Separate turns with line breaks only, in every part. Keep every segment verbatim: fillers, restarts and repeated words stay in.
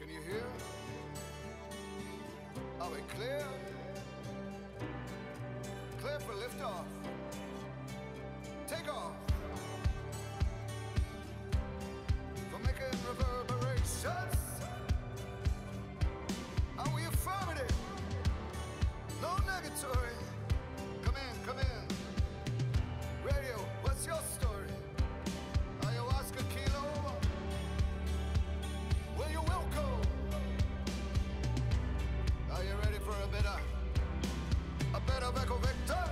you hear? Are we clear? Clear for liftoff. Take off. For making reverberations. Are we affirmative? No negatory. Come in, come in. Radio, what's your story? Ayahuasca kilo? Well, you will go. Are you ready for a bit of, a bit of Echo Victor?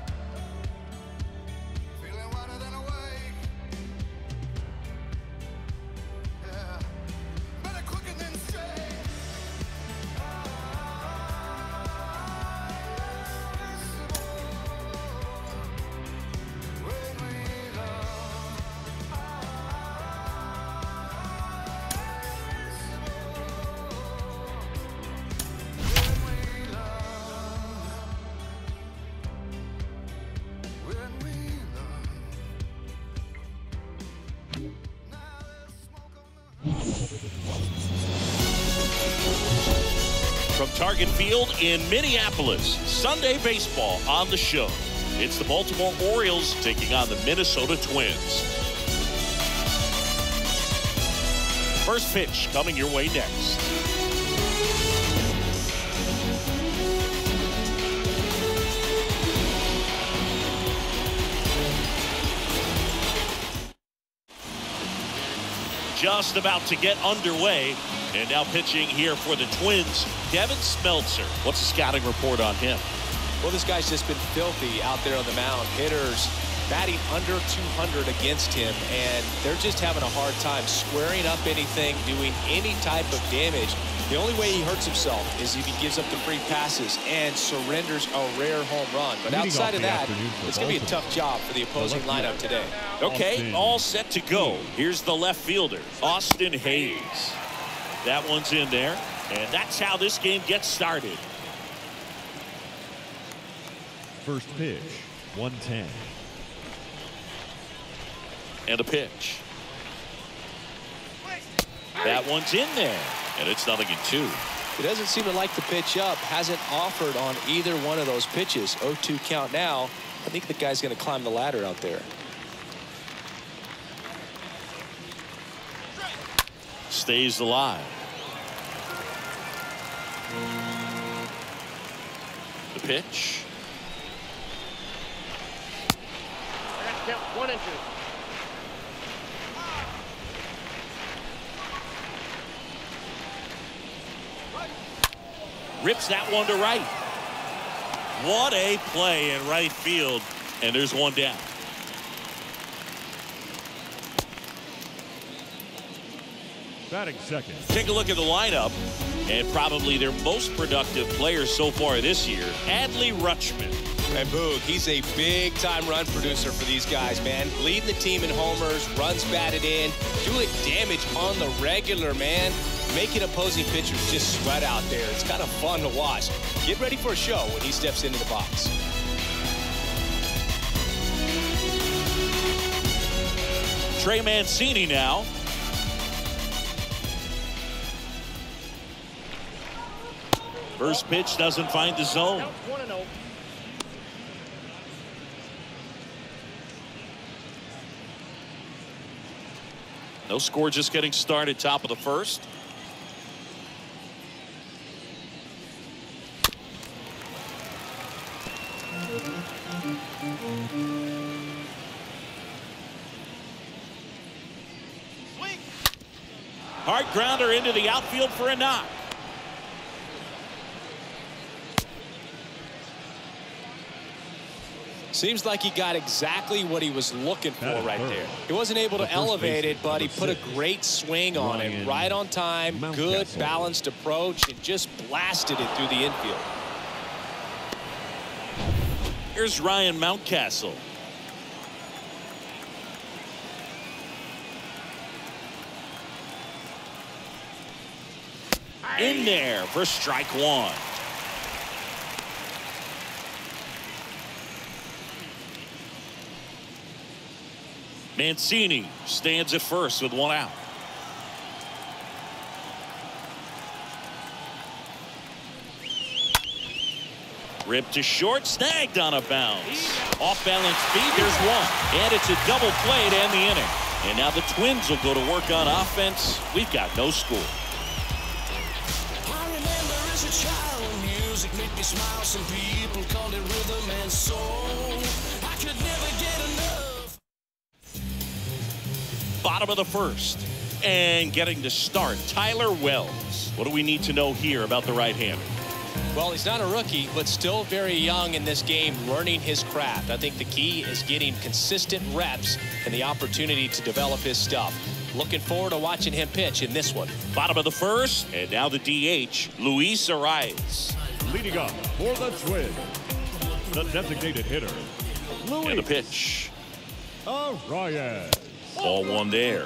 Feeling wider than awake. Yeah. Better quicker than straight.
From Target Field in Minneapolis, Sunday baseball on the show. It's the Baltimore Orioles taking on the Minnesota Twins. First pitch coming your way next. Just about to get underway. And now pitching here for the Twins, Devin Smeltzer. What's the scouting report on him?
Well, this guy's just been filthy out there on the mound. Hitters batting under two hundred against him, and they're just having a hard time squaring up anything, doing any type of damage. The only way he hurts himself is if he gives up the free passes and surrenders a rare home run. But outside of that, it's going to be a tough job for the opposing lineup today.
Okay, all set to go. Here's the left fielder, Austin Hayes. That one's in there, and that's how this game gets started.
First pitch, one ten.
And a pitch. That one's in there, and it's nothing in two.
He doesn't seem to like the pitch up. Hasn't offered on either one of those pitches. oh two count now. I think the guy's going to climb the ladder out there.
Stays alive. The pitch.
Count one and two.
Rips that one to right. What a play in right field, and there's one down.
Batting second.
Take a look at the lineup, and probably their most productive player so far this year, Adley Rutschman.
And Boog, he's a big-time run producer for these guys, man. Leading the team in homers, runs batted in, doing damage on the regular, man. Making opposing pitchers just sweat out there. It's kind of fun to watch. Get ready for a show when he steps into the box.
Trey Mancini now. First pitch doesn't find the zone. No score, just getting started, top of the first. Hard grounder into the outfield for a knock.
Seems like he got exactly what he was looking for right there. He wasn't able to elevate it, but he put a great swing on it. Right on time, good balanced approach, and just blasted it through the infield.
Here's Ryan Mountcastle. In there for strike one. Mancini stands at first with one out. Ripped to short, snagged on a bounce. Off balance feet, there's one. And it's a double play to end the inning. And now the Twins will go to work on offense. We've got no score.
I remember as a child when music made me smile. Some people called it rhythm and soul. I could never get enough.
Bottom of the first. And getting to start, Tyler Wells. What do we need to know here about the right-hander?
Well, he's not a rookie, but still very young in this game, learning his craft. I think the key is getting consistent reps and the opportunity to develop his stuff. Looking forward to watching him pitch in this one.
Bottom of the first, and now the D H, Luis Arias.
Leading up for the Twins, the designated hitter, Luis
And the pitch.
Arias.
Ball one there.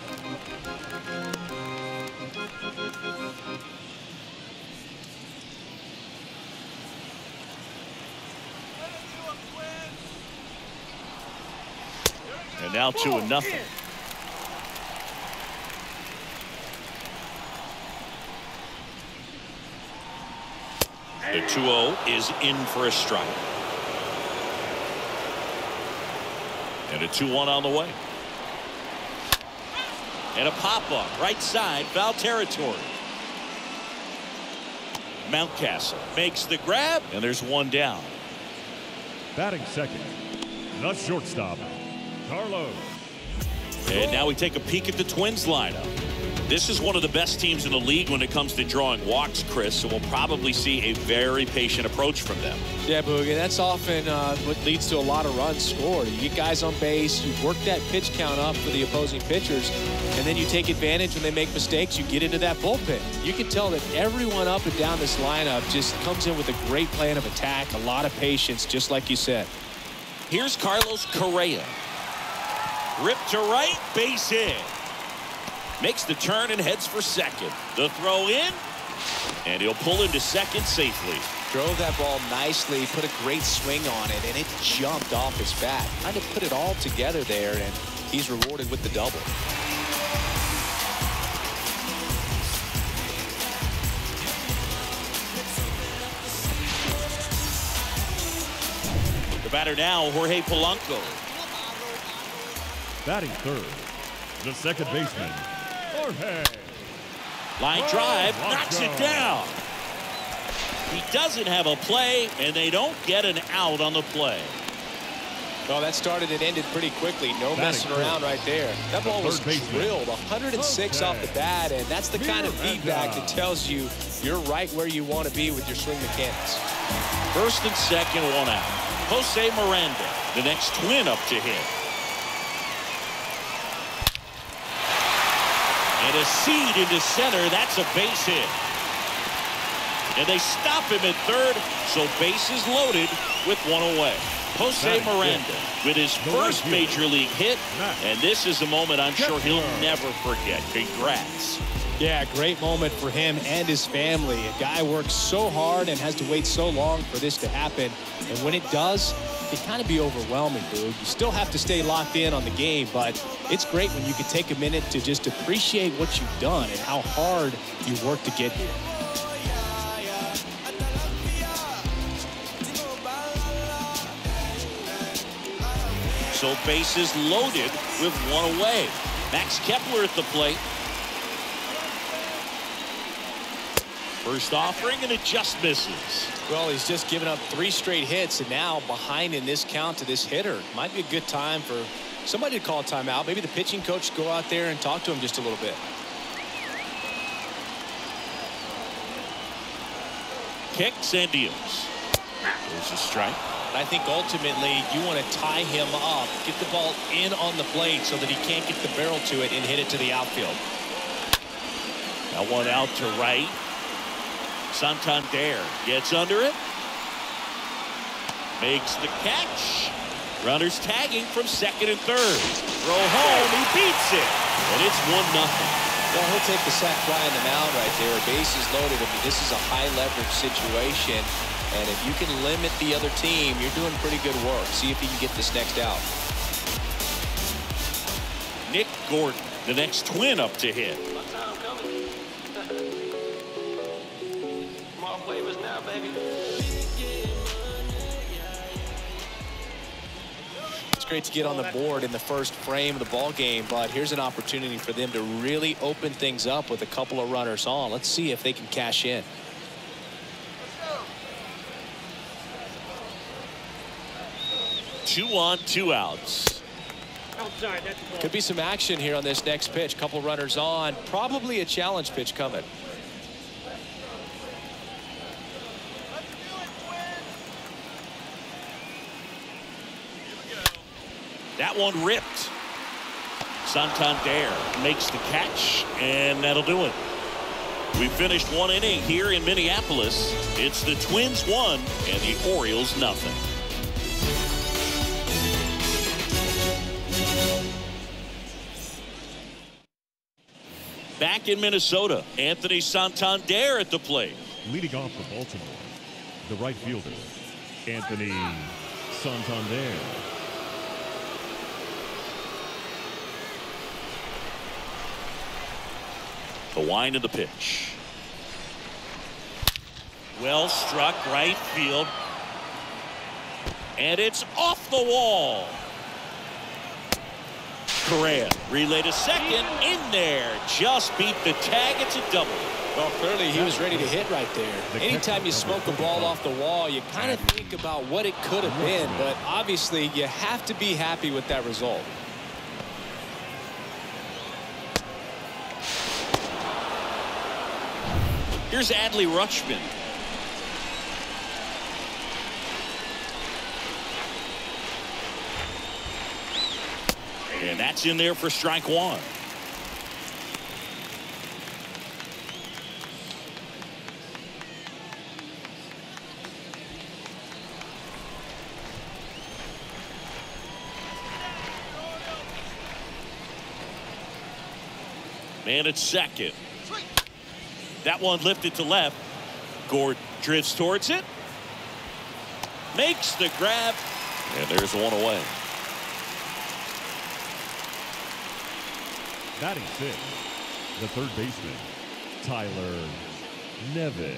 And now two and nothing. The two oh is in for a strike. And a two one on the way. And a pop-up right side, foul territory. Mountcastle makes the grab, and there's one down.
Batting second, the shortstop, Carlos.
And now we take a peek at the Twins lineup. This is one of the best teams in the league when it comes to drawing walks, Chris, so we'll probably see a very patient approach from them.
Yeah, Boogie, that's often uh, what leads to a lot of runs scored. You get guys on base, you work that pitch count up for the opposing pitchers, and then you take advantage when they make mistakes. You get into that bullpen. You can tell that everyone up and down this lineup just comes in with a great plan of attack, a lot of patience, just like you said.
Here's Carlos Correa. Ripped to right, base hit. Makes the turn and heads for second. The throw in, and he'll pull into second safely.
Drove that ball nicely, put a great swing on it, and it jumped off his bat. Trying to put it all together there, and he's rewarded with the double.
The batter now, Jorge Polanco.
Batting third, the second baseman, Jorge.
Line drive, knocks it down. He doesn't have a play, and they don't get an out on the play.
Well, that started and ended pretty quickly. No messing around right there. That ball was drilled one hundred six off the bat, and that's the kind of feedback that tells you you're right where you want to be with your swing mechanics.
First and second, one out. Jose Miranda, the next Twin up to hit. And a seed into center. That's a base hit. And they stop him at third, so bases loaded with one away. Jose Miranda with his first major league hit, and this is a moment I'm sure he'll never forget. Congrats.
Yeah, great moment for him and his family. A guy works so hard and has to wait so long for this to happen. And when it does, it can kind of be overwhelming, dude. You still have to stay locked in on the game, but it's great when you can take a minute to just appreciate what you've done and how hard you worked to get here.
So bases loaded with one away. Max Kepler at the plate. First offering, and it just misses.
Well, he's just given up three straight hits, and now behind in this count to this hitter. Might be a good time for somebody to call a timeout. Maybe the pitching coach go out there and talk to him just a little bit.
Kicks and deals. There's a strike.
I think ultimately you want to tie him up, get the ball in on the plate so that he can't get the barrel to it and hit it to the outfield.
Now one out to right. Santander gets under it. Makes the catch. Runners tagging from second and third. Throw home, he beats it. And it's one nothing.
Well, he'll take the sac fly on the mound right there. Bases loaded. I mean, this is a high leverage situation. And if you can limit the other team, you're doing pretty good work. See if you can get this next out.
Nick Gordon, the next Twin up to hit.
More flavors now, baby.
great to get on the board in the first frame of the ball game, but here's an opportunity for them to really open things up with a couple of runners on. Let's see if they can cash in.
Two on, two outs.
Outside, that's the ball.
Could be some action here on this next pitch. Couple runners on. Probably a challenge pitch coming.
That one ripped. Santander makes the catch, and that'll do it. We finished one inning here in Minneapolis. It's the Twins one and the Orioles nothing. Back in Minnesota, Anthony Santander at the plate.
Leading off for Baltimore, the right fielder, Anthony Santander.
The wind of the pitch. Well struck, right field. And it's off the wall. Correa relay to second, in there, just beat the tag. It's a double.
Well, clearly he was ready to hit right there. Anytime you smoke a ball off the wall, you kind of think about what it could have been, but obviously you have to be happy with that result.
Here's Adley Rutschman. And that's in there for strike one. Man at second. That one lifted to left. Gord drifts towards it. Makes the grab. And there's one away.
Batting sixth, the third baseman, Tyler Nevin.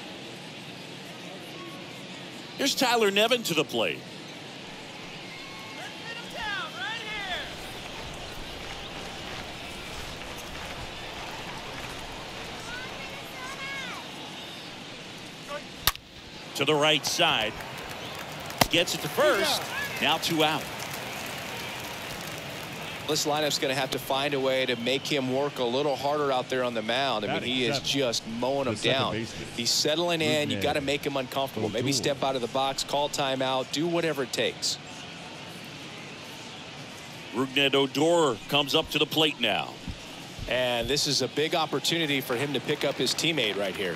Here's Tyler Nevin to the plate. To the right side. Gets it to first. Now two out.
This lineup's going to have to find a way to make him work a little harder out there on the mound. I mean, he is just mowing them down. He's settling in. You got to make him uncomfortable. Maybe step out of the box, call timeout, do whatever it takes.
Rougned Odor comes up to the plate now.
And this is a big opportunity for him to pick up his teammate right here.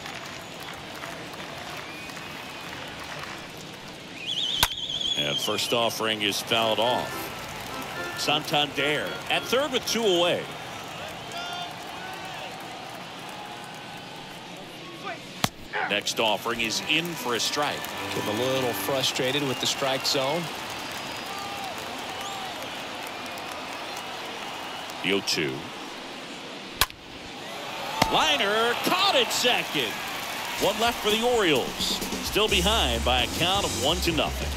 And first offering is fouled off. Santander at third with two away. Next offering is in for a strike.
Get him a little frustrated with the strike zone.
The oh two. Liner caught at second. One left for the Orioles. Still behind by a count of one to nothing.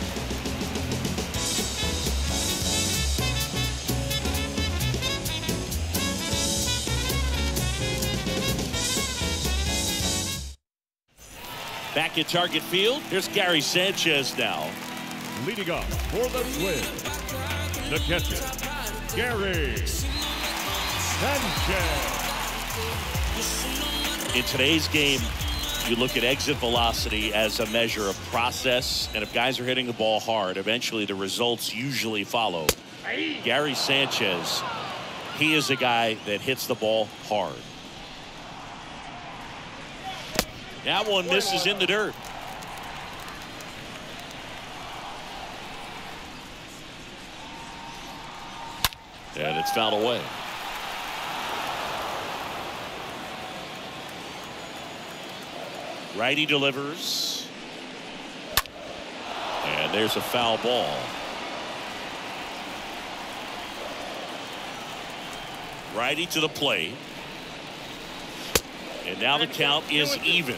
Back at Target Field, here's Gary Sanchez now.
Leading off for the Twins, the catcher, Gary Sanchez.
In today's game, you look at exit velocity as a measure of process, and if guys are hitting the ball hard, eventually the results usually follow. Gary Sanchez, he is a guy that hits the ball hard. That one misses in the dirt. And it's fouled away. Righty delivers. And there's a foul ball. Righty to the plate. And now the count is even.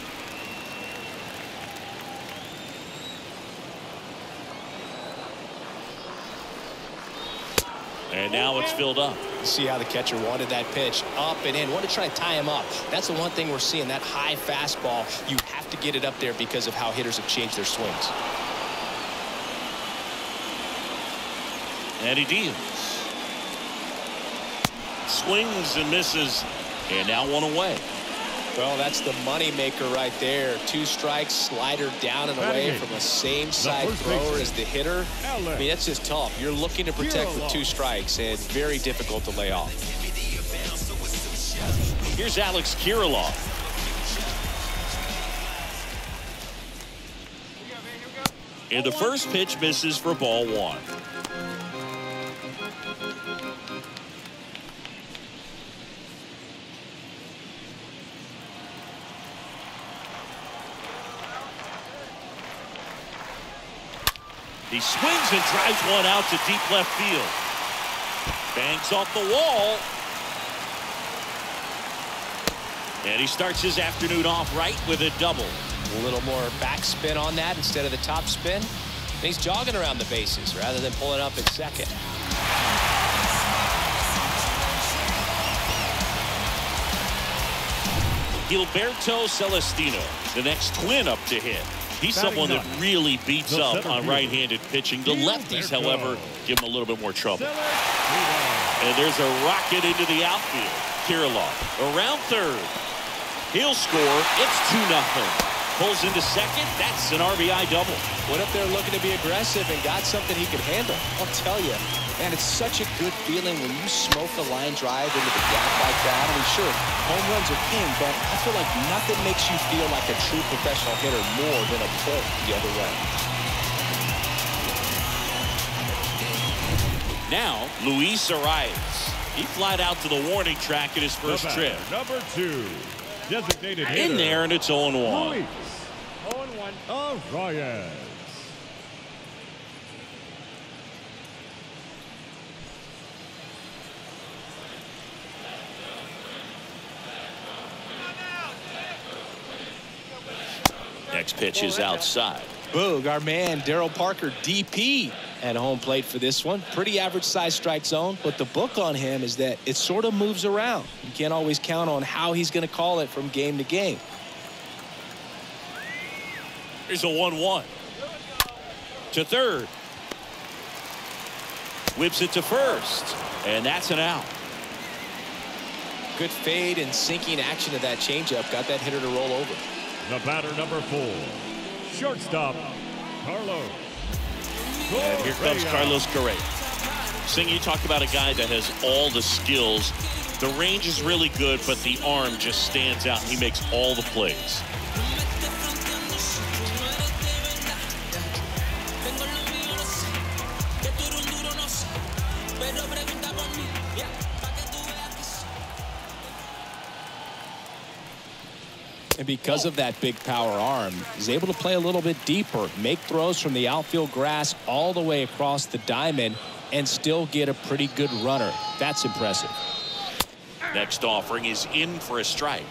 And now it's filled up.
See how the catcher wanted that pitch up and in. Want to try to tie him up. That's the one thing we're seeing. That high fastball, you have to get it up there because of how hitters have changed their swings.
And he deals. Swings and misses. And now one away.
Well, that's the money maker right there. Two strikes, slider down and away from the same side thrower as the hitter. I mean, that's just tough. You're looking to protect with two strikes, and very difficult to lay off.
Here's Alex Kirilloff. And the first pitch misses for ball one. He swings and drives one out to deep left field. Bangs off the wall. And he starts his afternoon off right with a double.
A little more backspin on that instead of the top spin. And he's jogging around the bases rather than pulling up at second.
Gilberto Celestino, the next twin up to hit. He's someone that really beats up on right-handed pitching. The lefties, however, give him a little bit more trouble. And there's a rocket into the outfield. Kirilloff around third. He'll score. It's two nothing. Pulls into second. That's an R B I double.
Went up there looking to be aggressive and got something he could handle. I'll tell you, man, it's such a good feeling when you smoke a line drive into the gap like that. I mean, sure, home runs are king, but I feel like nothing makes you feel like a true professional hitter more than a pull the other way.
Now, Luis Arias. He flied out to the warning track in his first trip.
Number two, designated hitter.
In there, and it's oh and one.
Luis
oh and one.
Arias.
Next pitch is outside.
Boog, our man Daryl Parker, D P at home plate for this one. Pretty average size strike zone, but the book on him is that it sort of moves around. You can't always count on how he's going to call it from game to game.
Here's a one one. To third. Whips it to first. And that's an out.
Good fade and sinking action of that changeup. Got that hitter to roll over.
The batter, number four, shortstop, Carlos.
And here comes Carlos Correa. Sing, you talk about a guy that has all the skills. The range is really good, but the arm just stands out. He makes all the plays.
And because of that big power arm, he's able to play a little bit deeper, make throws from the outfield grass all the way across the diamond, and still get a pretty good runner. That's impressive.
Next offering is in for a strike.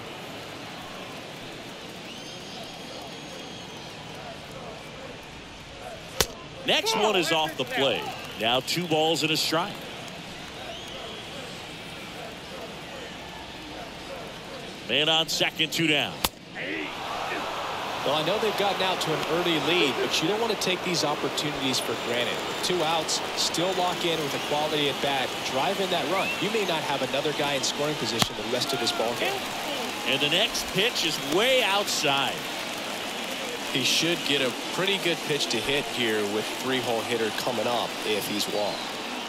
Next one is off the plate. Now two balls and a strike. Man on second, two down.
Well, I know they've gotten out to an early lead, but you don't want to take these opportunities for granted. Two outs, still lock in with a quality at bat, drive in that run. You may not have another guy in scoring position the rest of this ball game.
And the next pitch is way outside.
He should get a pretty good pitch to hit here with three-hole hitter coming up if he's walked.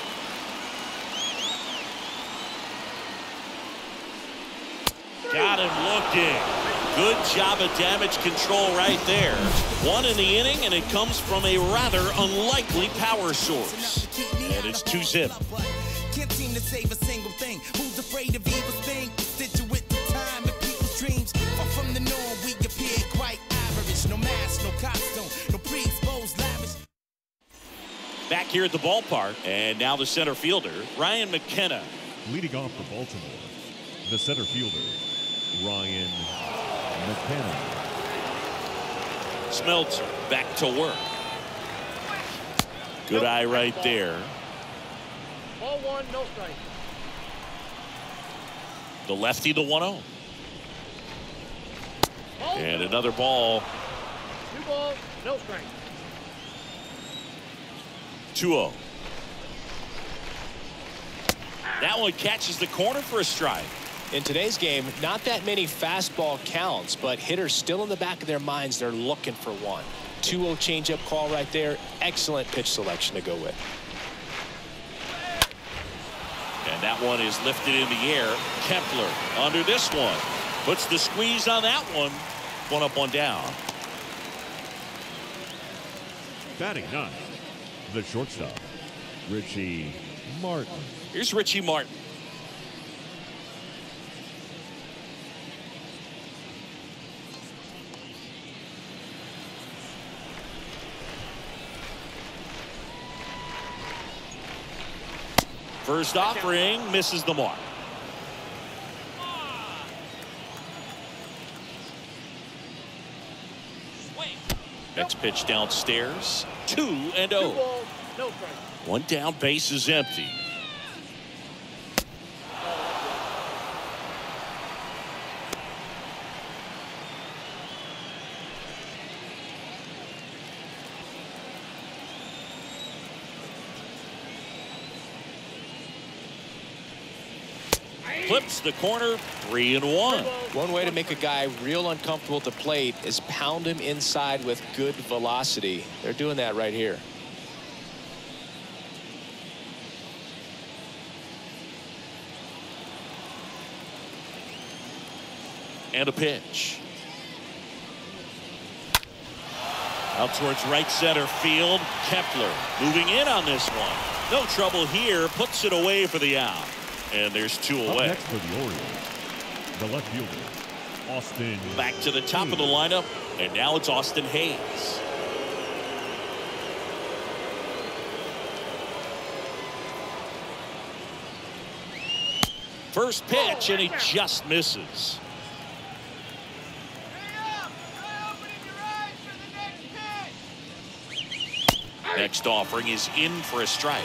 Got him looking. Good job of damage control right there. One in the inning, and it comes from a rather unlikely power source. And it's two zip.
Can't seem to save a single thing. Who's afraid of evil thing? Stitch it with the time and people's dreams. Far from the norm, we appear quite average. No mask, no costume, no pre-exposed lavish.
Back here at the ballpark, and now the center fielder, Ryan McKenna.
Leading off for Baltimore, the center fielder, Ryan McKenna.
Smeltzer back to work. Good eye right there.
one, no strike.
The lefty, the one oh. And another ball.
Two balls, no strike.
two oh. That one catches the corner for a strike.
In today's game, not that many fastball counts, but hitters still in the back of their minds, they're looking for one. two oh changeup call right there. Excellent pitch selection to go with.
And that one is lifted in the air. Kepler under this one. Puts the squeeze on that one. One up, one down.
Batting ninth, the shortstop, Richie Martin.
Here's Richie Martin. First offering misses the mark. Next pitch downstairs. Two and oh.
Two balls, no strike.
One down, base is empty. Flips the corner, three and one.
One way to make a guy real uncomfortable at the plate is pound him inside with good velocity. They're doing that right here.
And a pitch. Out towards right center field. Kepler moving in on this one. No trouble here. Puts it away for the out. And there's two
Up
away.
next for the Orioles, the left fielder, Austin.
Back to the top of the lineup. And now it's Austin Hayes. First pitch, and he just misses. Next offering is in for a strike.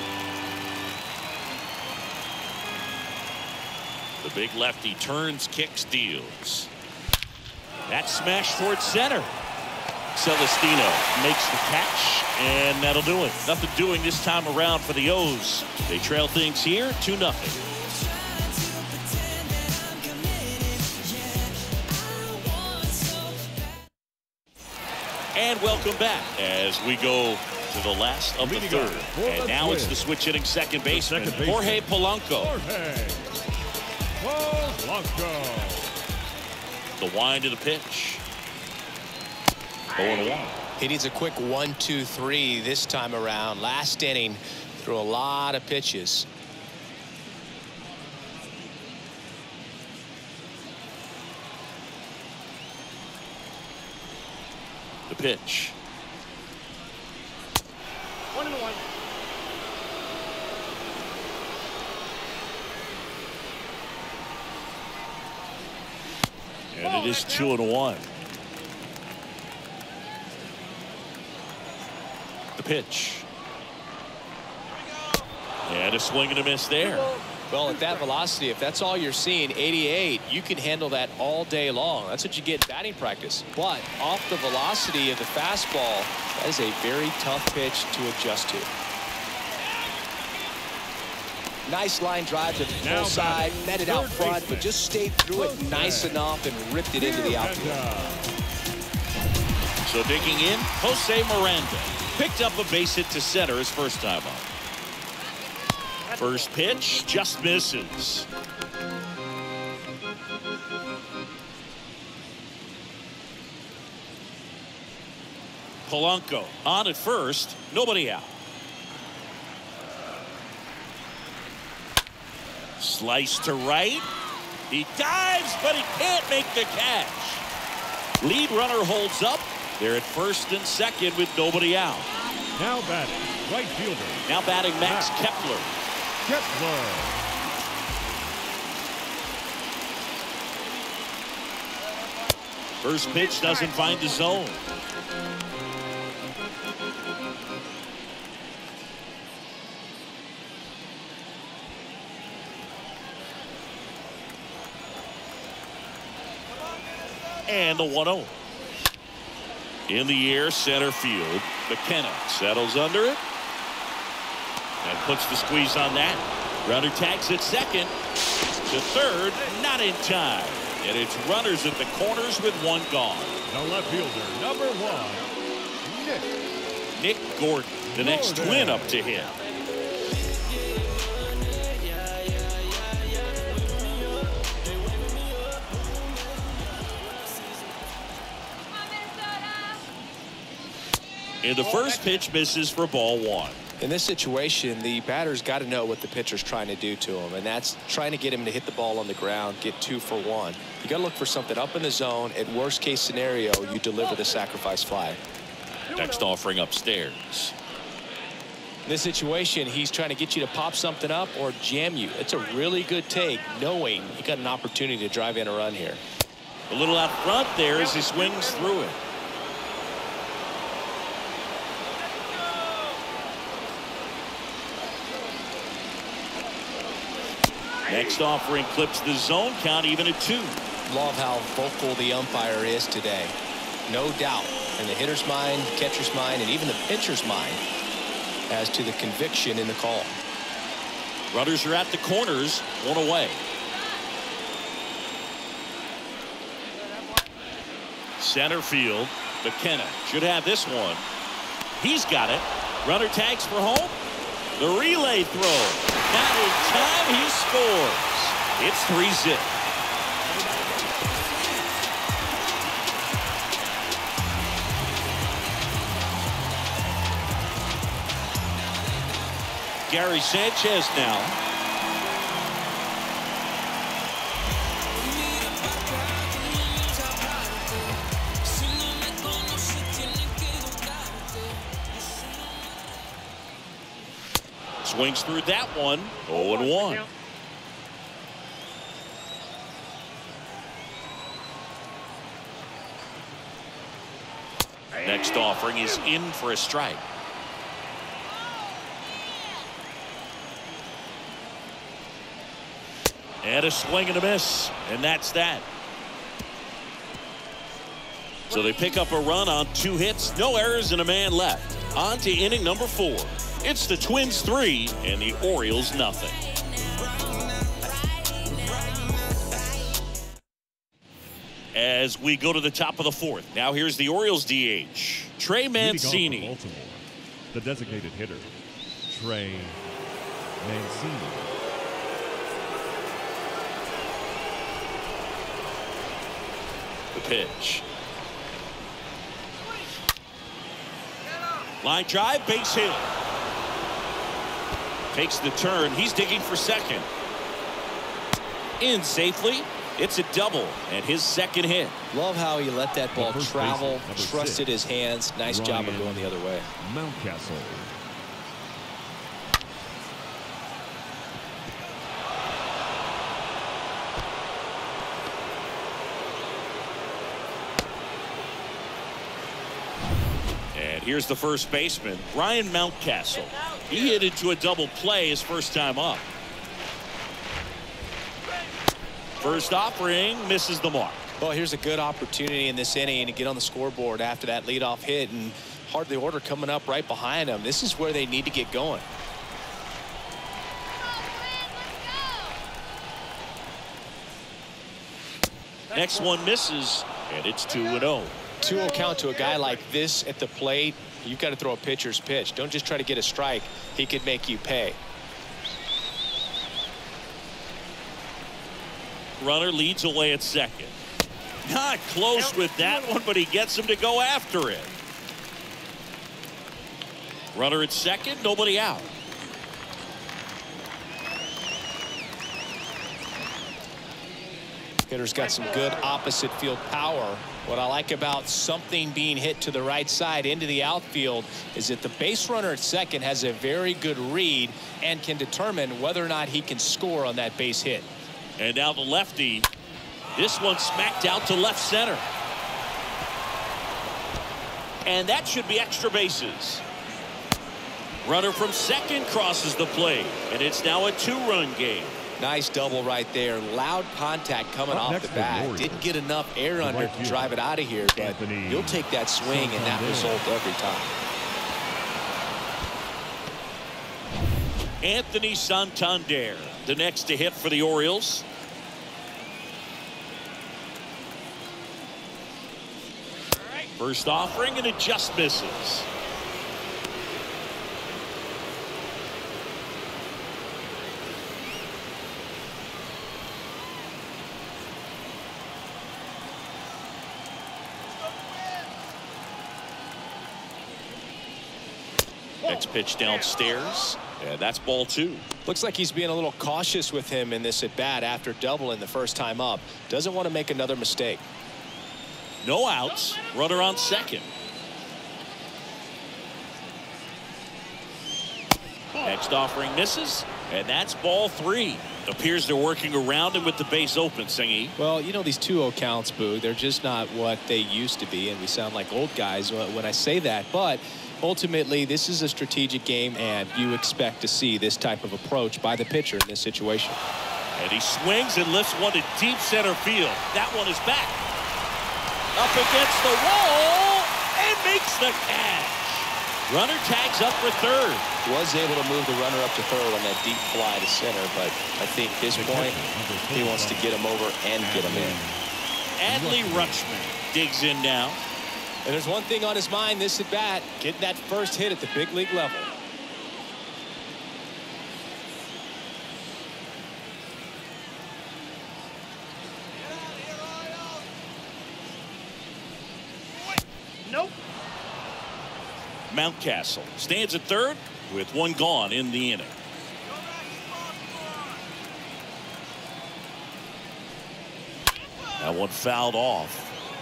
The big lefty turns, kicks, deals. That smash towards center. Celestino makes the catch, and that'll do it. Nothing doing this time around for the O's. They trail things here, two nothing. And welcome back as we go to the last of the third. And now it's the switch hitting second baseman, Jorge Polanco.
Jorge Polanco.
The wind of the pitch. oh and one.
He needs a quick one, two, three this time around. Last inning, threw a lot of pitches.
The pitch.
One and one.
And it is two and one. The pitch. And a swing and a miss there.
Well, at that velocity, if that's all you're seeing, eighty-eight, you can handle that all day long. That's what you get in batting practice. But off the velocity of the fastball, that is a very tough pitch to adjust to. Nice line drive to the full side, met it out front, but just stayed through it nice enough and ripped it into the outfield.
So digging in, Jose Miranda picked up a base hit to center his first time up. First pitch just misses. Polanco on at first, nobody out. Slice to right. He dives, but he can't make the catch. Lead runner holds up. They're at first and second with nobody out.
Now batting, right fielder.
Now batting Max
Max
Kepler.
Kepler.
First pitch doesn't find the zone. And the one oh. In the air, center field. McKenna settles under it and puts the squeeze on that. Runner tags at second. To third, not in time. And it's runners at the corners with one gone.
The left fielder, number one, Nick.
Nick Gordon, the next
Gordon.
twin up to him. And the first pitch misses for ball one.
In this situation, the batter's got to know what the pitcher's trying to do to him, and that's trying to get him to hit the ball on the ground, get two for one. You got to look for something up in the zone. At worst case scenario, you deliver the sacrifice fly.
Next offering upstairs.
In this situation, he's trying to get you to pop something up or jam you. It's a really good take, knowing you got an opportunity to drive in a run here.
A little out front there as he swings through it. Next offering clips the zone count even at two.
Love how vocal the umpire is today. No doubt in the hitter's mind, catcher's mind, and even the pitcher's mind as to the conviction in the call.
Runners are at the corners, one away. Center field, McKenna should have this one. He's got it. Runner tags for home. The relay throw. Not in time, he scores. It's three zip. Gary Sanchez now. Swings through that one. oh and one. Next offering is in for a strike. And a swing and a miss. And that's that. So they pick up a run on two hits, no errors, and a man left. On to inning number four. It's the Twins three and the Orioles nothing. As we go to the top of the fourth. Now here's the Orioles D H. Trey Mancini.
Baltimore, the designated hitter, Trey Mancini.
The pitch. Line drive, base hit. Takes the turn. He's digging for second. In safely. It's a double and his second hit.
Love how he let that ball travel,
baseman,
trusted
six,
his hands. Nice
Ryan
job of going the other way.
Mountcastle.
And here's the first baseman, Ryan Mountcastle. He hit into a double play his first time up. First offering misses the mark.
Well, here's a good opportunity in this inning to get on the scoreboard after that leadoff hit, and hardly order coming up right behind them. This is where they need to get going.
Next one misses, and it's two and oh.
two oh count to a guy like this at the plate. You've got to throw a pitcher's pitch. Don't just try to get a strike. He could make you pay.
Runner leads away at second. Not close with that one, but he gets him to go after it. Runner at second, nobody out.
Hitter's got some good opposite field power. What I like about something being hit to the right side into the outfield is that the base runner at second has a very good read and can determine whether or not he can score on that base hit.
And now the lefty. This one smacked out to left center. And that should be extra bases. Runner from second crosses the plate, and it's now a two-run game.
Nice double right there. Loud contact coming off the bat. Didn't get enough air under to drive it out of here, but you'll take that swing and that result every time.
Anthony Santander, the next to hit for the Orioles. First offering, and it just misses. Next pitch downstairs, and that's ball two.
Looks like he's being a little cautious with him in this at bat after doubling the first time up. Doesn't want to make another mistake.
No outs, runner on second. Next offering misses, and that's ball three. Appears they're working around him with the base open, Singy.
Well, you know, these two oh counts, Boo, they're just not what they used to be, and we sound like old guys when I say that, but ultimately this is a strategic game, and you expect to see this type of approach by the pitcher in this situation.
And he swings and lifts one to deep center field. That one is back. Up against the wall and makes the catch. Runner tags up for third.
Was able to move the runner up to third on that deep fly to center, but I think at this point he wants to get him over and get him in.
Adley Rutschman digs in now.
And there's one thing on his mind this at bat, getting that first hit at the big league level.
Nope.
Mountcastle stands at third with one gone in the inning. That one fouled off.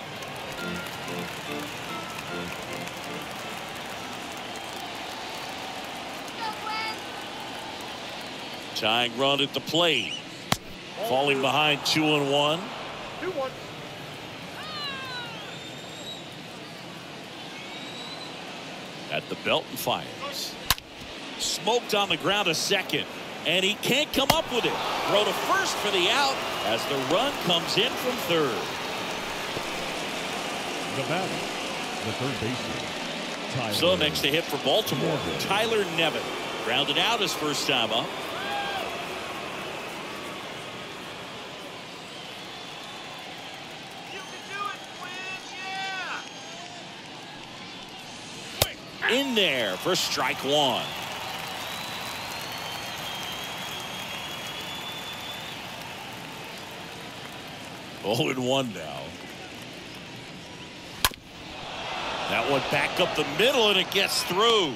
Tying run at the plate. Falling behind two and one.
Two one.
At the belt and fires. Smoked on the ground a second, and he can't come up with it. Throw to first for the out as the run comes in from third.
The batter, the third baseman, Tyler.
So next to hit for Baltimore, Tyler Nevin. Grounded out his first time up. In there for strike one. oh and one now. That one back up the middle, and it gets through.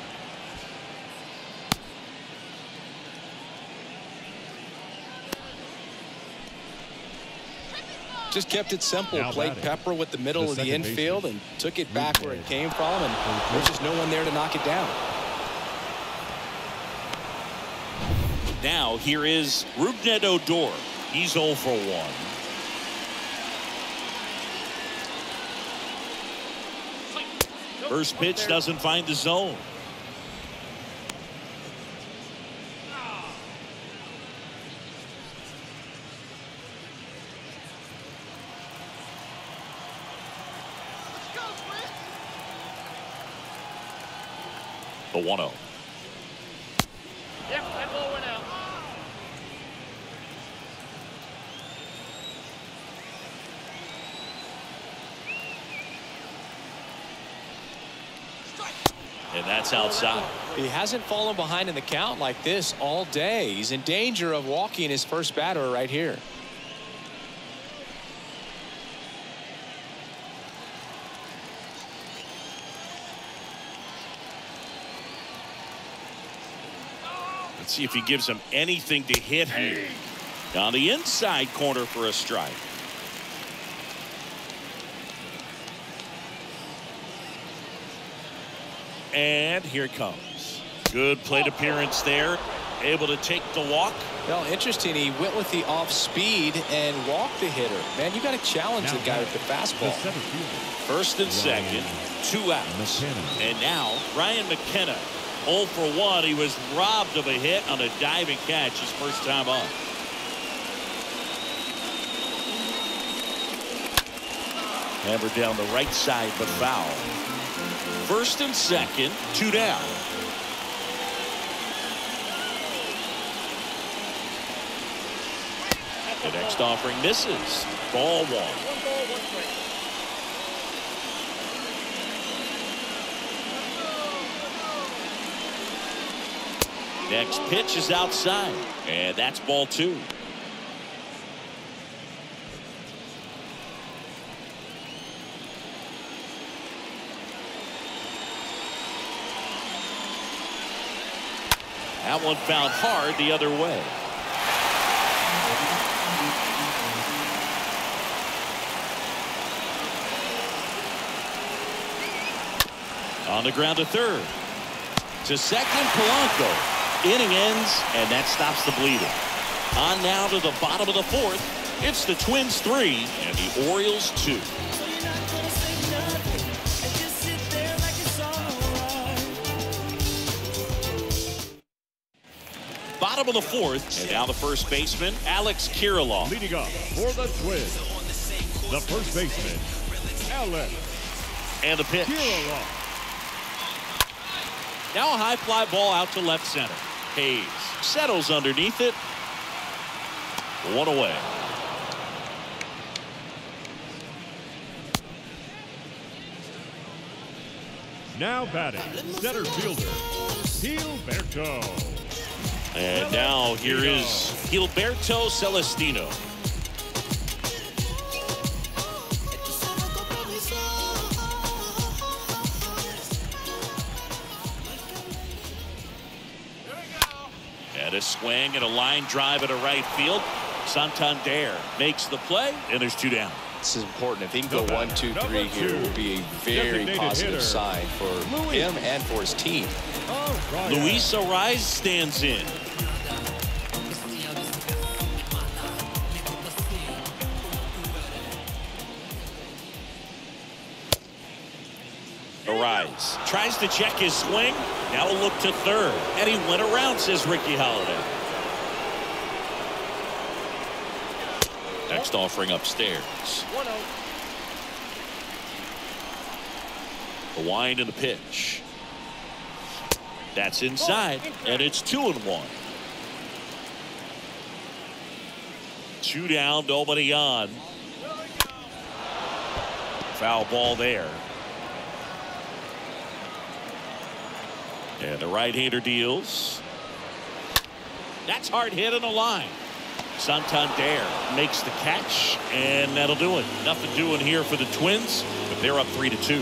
Just kept it simple. Played pepper with the middle of the infield and took it back where it came from, and there's just no one there to knock it down.
Now here is Rougned Odor. He's oh for one. First pitch doesn't find the zone. The one oh.
Yep, that ball went out.
And that's outside.
He hasn't fallen behind in the count like this all day. He's in danger of walking his first batter right here.
Let's see if he gives him anything to hit here. Down the inside corner for a strike. And here it comes. Good plate appearance there. Able to take the walk.
Well, interesting. He went with the off speed and walked the hitter. Man, you got to challenge now the guy with the fastball.
First and second, two outs.
McKenna.
And now Ryan McKenna oh for one. He was robbed of a hit on a diving catch his first time up. Hammered down the right side, but foul. First and second, two down. The next offering misses. Ball one.
One ball, one strike.
Next pitch is outside, and that's ball two. That one found hard the other way. On the ground to third. To second, Polanco. Inning ends, and that stops the bleeding. On now to the bottom of the fourth. It's the Twins three and the Orioles two. Bottom of the fourth, and now the first baseman, Alex Kirilloff.
Leading up for the Twins, the first baseman, Alex.
And the pitch.
Kirilloff.
Now a high fly ball out to left center. Hayes settles underneath it. One away.
Now batting, center fielder, Gilberto.
And now here is Gilberto Celestino. And a swing and a line drive at a right field. Santander makes the play, and there's two down.
This is important. If he can go one, two, three here, it will be a very positive sign for him and for his team.
Luis Ariz stands in. Ariz tries to check his swing. Now a look to third. And he went around, says Ricky Holiday. Next offering upstairs.
one oh.
The wind and the pitch. That's inside, and it's two and one. Two down, nobody on. Foul ball there. And the right-hander deals. That's hard hit on the line. Santander makes the catch, and that'll do it. Nothing doing here for the Twins, but they're up three to two.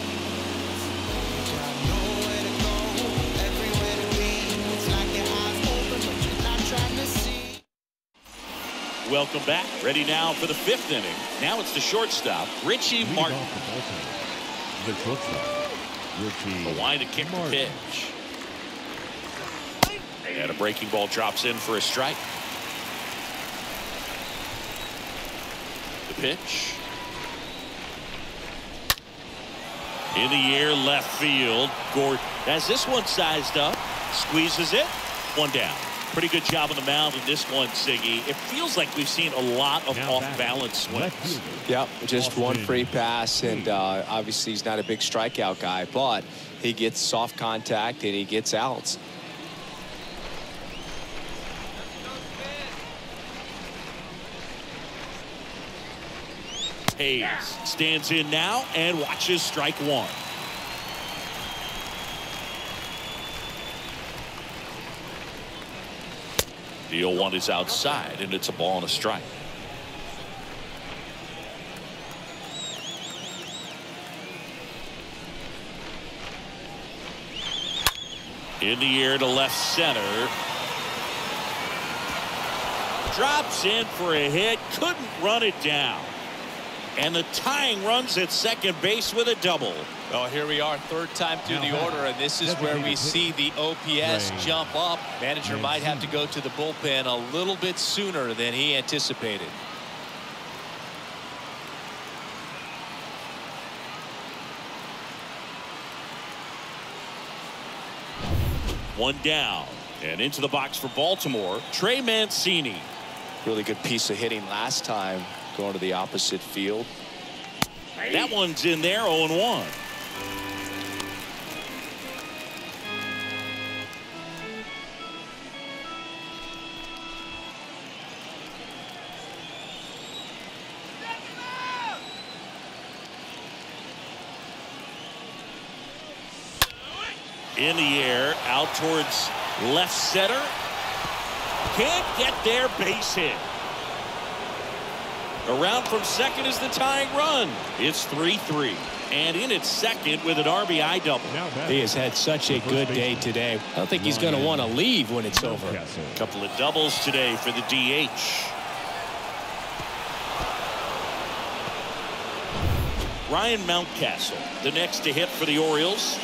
Welcome back. Ready now for the fifth inning. Now it's the shortstop, Richie
Leading
Martin.
off the Baltimore, the shortstop, Richie
The line to kick the
Martin.
pitch. And a breaking ball drops in for a strike. The pitch. In the air, left field. Gordon has this one sized up. Squeezes it. One down. Pretty good job on the mound in this one, Siggy. It feels like we've seen a lot of off-balance swings.
Yep, just one free pass, and uh, obviously he's not a big strikeout guy, but he gets soft contact and he gets outs.
Hayes stands in now and watches strike one. Deal one is outside, and it's a ball and a strike. In the air to left center. Drops in for a hit. Couldn't run it down. And the tying runs at second base with a double.
Well, here we are, third time through the order, and this is where we see the O P S jump up. Manager might have to go to the bullpen a little bit sooner than he anticipated.
One down. And into the box for Baltimore, Trey Mancini.
Really good piece of hitting last time, going to the opposite field.
That one's in there, oh and one. In the air, out towards left center. Can't get there, base hit. Around from second is the tying run. It's three three. And in at second with an R B I double.
He has had such a good day today. I don't think he's going to want to leave when it's over.
A couple of doubles today for the D H. Ryan Mountcastle, the next to hit for the Orioles.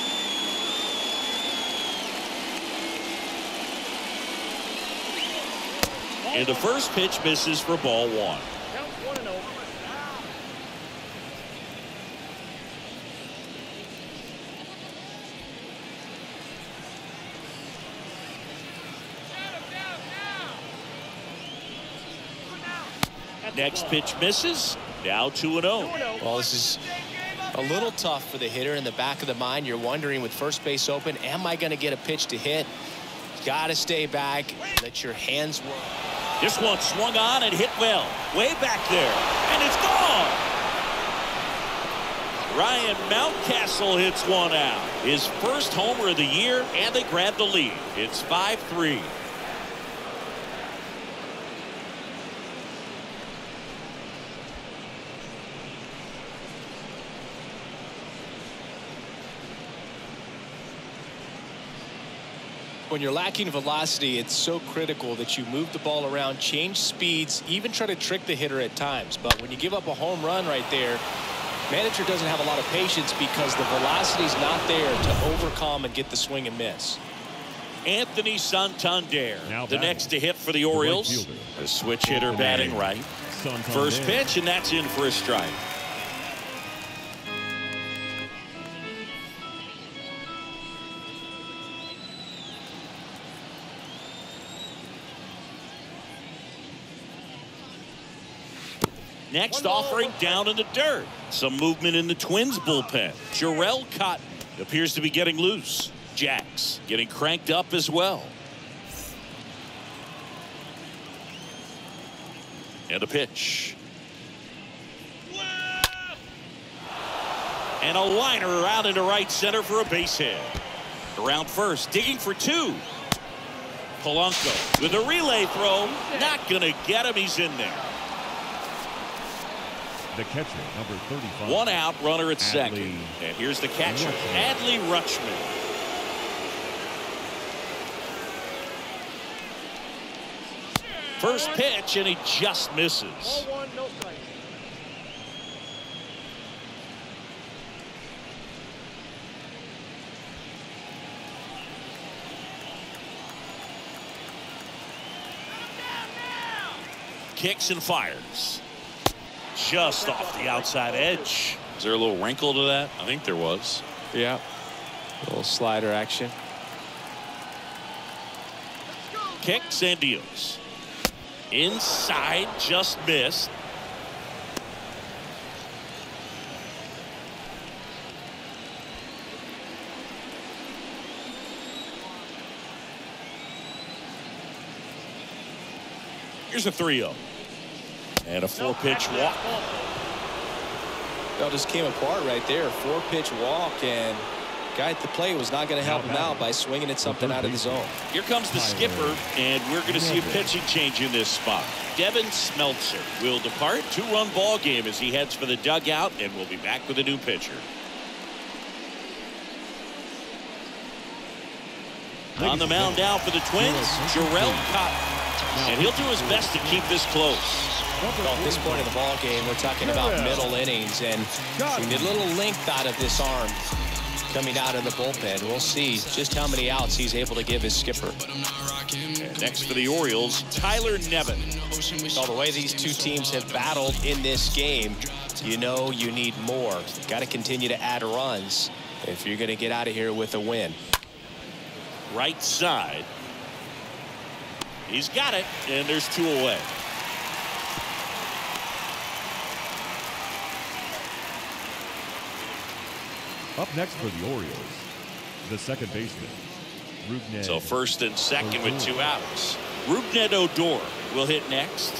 And the first pitch misses for ball one.
Count one and over.
Next pitch misses. Now two and oh.
Well, this is a little tough for the hitter. In the back of the mind, you're wondering with first base open, am I going to get a pitch to hit? Got to stay back. Let your hands work.
This one swung on and hit well. Way back there. And it's gone. Ryan Mountcastle hits one out. His first homer of the year, and they grab the lead. It's five three.
When you're lacking velocity, it's so critical that you move the ball around, change speeds, even try to trick the hitter at times. But when you give up a home run right there, manager doesn't have a lot of patience because the velocity's not there to overcome and get the swing and miss.
Anthony Santander,
Now
the next to hit for the Orioles.
The right fielder.
A switch hitter batting right.
Santander.
First pitch, and that's in for a strike. Next offering down in the dirt. Some movement in the Twins bullpen. Jarrell Cotton appears to be getting loose. Jacks getting cranked up as well. And a pitch. And a liner out into right center for a base hit. Around first, digging for two. Polanco with a relay throw. Not going to get him. He's in there.
The catcher, number thirty-five.
One out, runner at
Adley
second. And here's the catcher,
Rutschman.
Adley Rutschman. First pitch, and he just misses.
Ball one, no strike.
Kicks and fires. Just off the outside edge. Is there a little wrinkle to that? I think there was.
Yeah. A little slider action.
Kicks and deals. Inside, just missed. Here's a three oh. And a four-pitch walk.
That just came apart right there. Four-pitch walk, and guy at the plate was not going to help him out by swinging at something out of the zone.
Here comes the skipper, and we're going to see a pitching change in this spot. Devin Smeltzer will depart. Two-run ball game as he heads for the dugout, and we'll be back with a new pitcher. On the mound now for the Twins, Jarrell Cotton. And he'll do his best to keep this close.
Well, at this point in the ball game, we're talking about middle innings, and we need a little length out of this arm coming out of the bullpen. We'll see just how many outs he's able to give his skipper.
And next for the Orioles, Tyler Nevin.
Well, the way these two teams have battled in this game, you know you need more. Got to continue to add runs if you're going to get out of here with a win.
Right side. He's got it, and there's two away.
Up next for the Orioles, the second baseman, Rougned.
So first and second
Odor.
with two outs. Rougned Odor will hit next.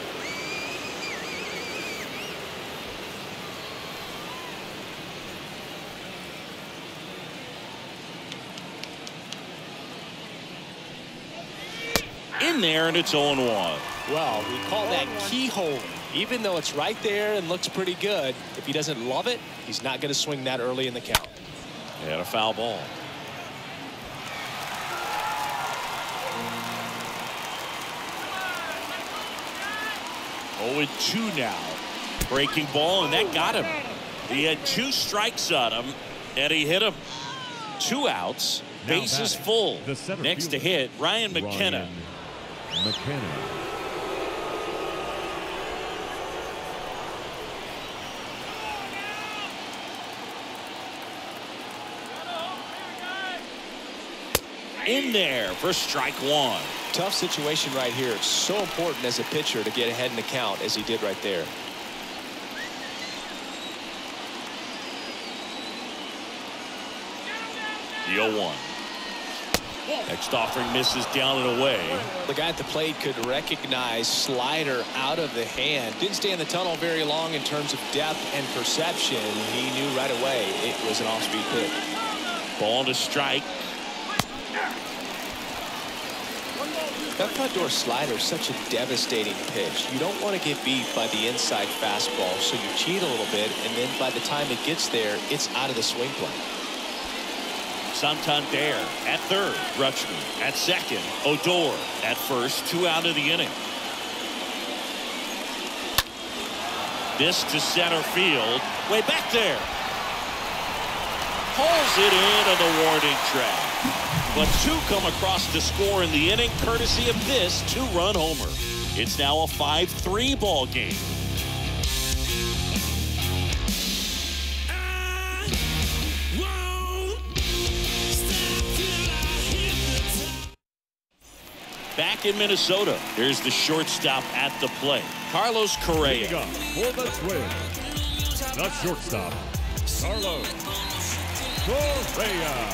In there, and it's oh and one.
Well, we call that keyhole. Even though it's right there and looks pretty good, if he doesn't love it, he's not going to swing that early in the count.
And a foul ball. oh and two now. Breaking ball, and that got him. He had two strikes on him, and he hit him. Two outs.
Now
Bases
batting,
full.
the center
Next to
fielder,
hit, Ryan McKenna.
Ryan McKenna.
In there for strike one.
Tough situation right here. It's so important as a pitcher to get ahead in the count as he did right there.
The oh one. Next offering misses down and away.
The guy at the plate could recognize slider out of the hand. Didn't stay in the tunnel very long in terms of depth and perception. He knew right away it was an off-speed pitch.
Ball to strike.
That front door slider is such a devastating pitch. You don't want to get beat by the inside fastball, so you cheat a little bit, and then by the time it gets there, it's out of the swing plane.
Santander at third. Rutschman at second. Odor at first. Two out of the inning. This to center field. Way back there. Pulls it in on the warning track. But two come across to score in the inning, courtesy of this two-run homer. It's now a five three ball game. Back in Minnesota, there's the shortstop at the plate, Carlos Correa.
Up for the Twins, the shortstop, Carlos Correa.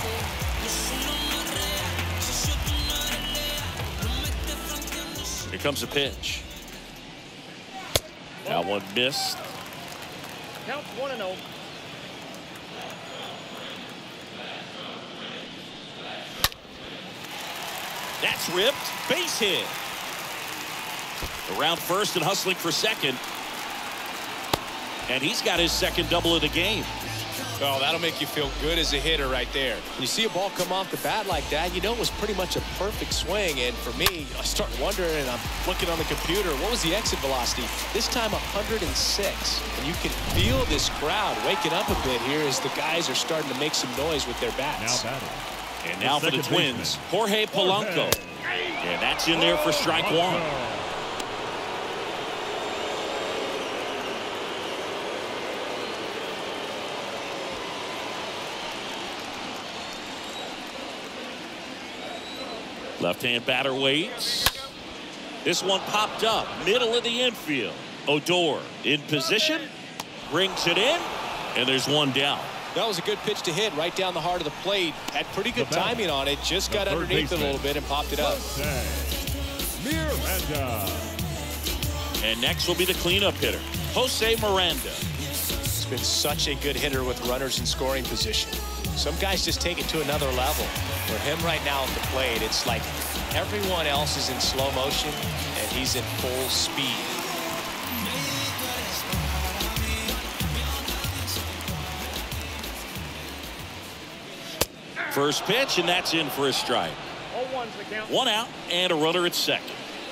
Here comes a pitch. That one missed.
Count one and oh.
That's ripped. Base hit. Around first and hustling for second. And he's got his second double of the game.
Well, that'll make you feel good as a hitter right there. When you see a ball come off the bat like that, you know it was pretty much a perfect swing. And for me, I start wondering, and I'm looking on the computer, what was the exit velocity? This time one hundred six. And you can feel this crowd waking up a bit here as the guys are starting to make some noise with their bats.
Now batting.
And now for the Twins, Jorge Polanco. And that's in there for strike one. Left-hand batter waits. This one popped up, middle of the infield. Odor in position, brings it in, and there's one down.
That was a good pitch to hit right down the heart of the plate. Had pretty good timing on it. Just got underneath it a little bit and popped it up.
Miranda.
And next will be the cleanup hitter, Jose Miranda.
He's been such a good hitter with runners in scoring position. Some guys just take it to another level. For him right now at the plate, it's like everyone else is in slow motion and he's in full speed.
First pitch, and that's in for a strike.
oh one's the count.
One out and a runner at second.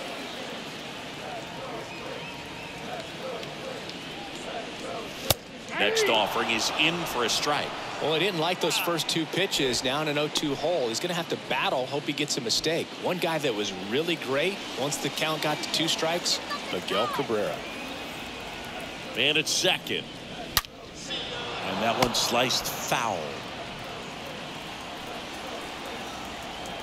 Next offering is in for a strike.
Well, he didn't like those first two pitches. Now in an oh two hole, he's going to have to battle, hope he gets a mistake. One guy that was really great once the count got to two strikes, Miguel Cabrera.
And at second. And that one sliced foul.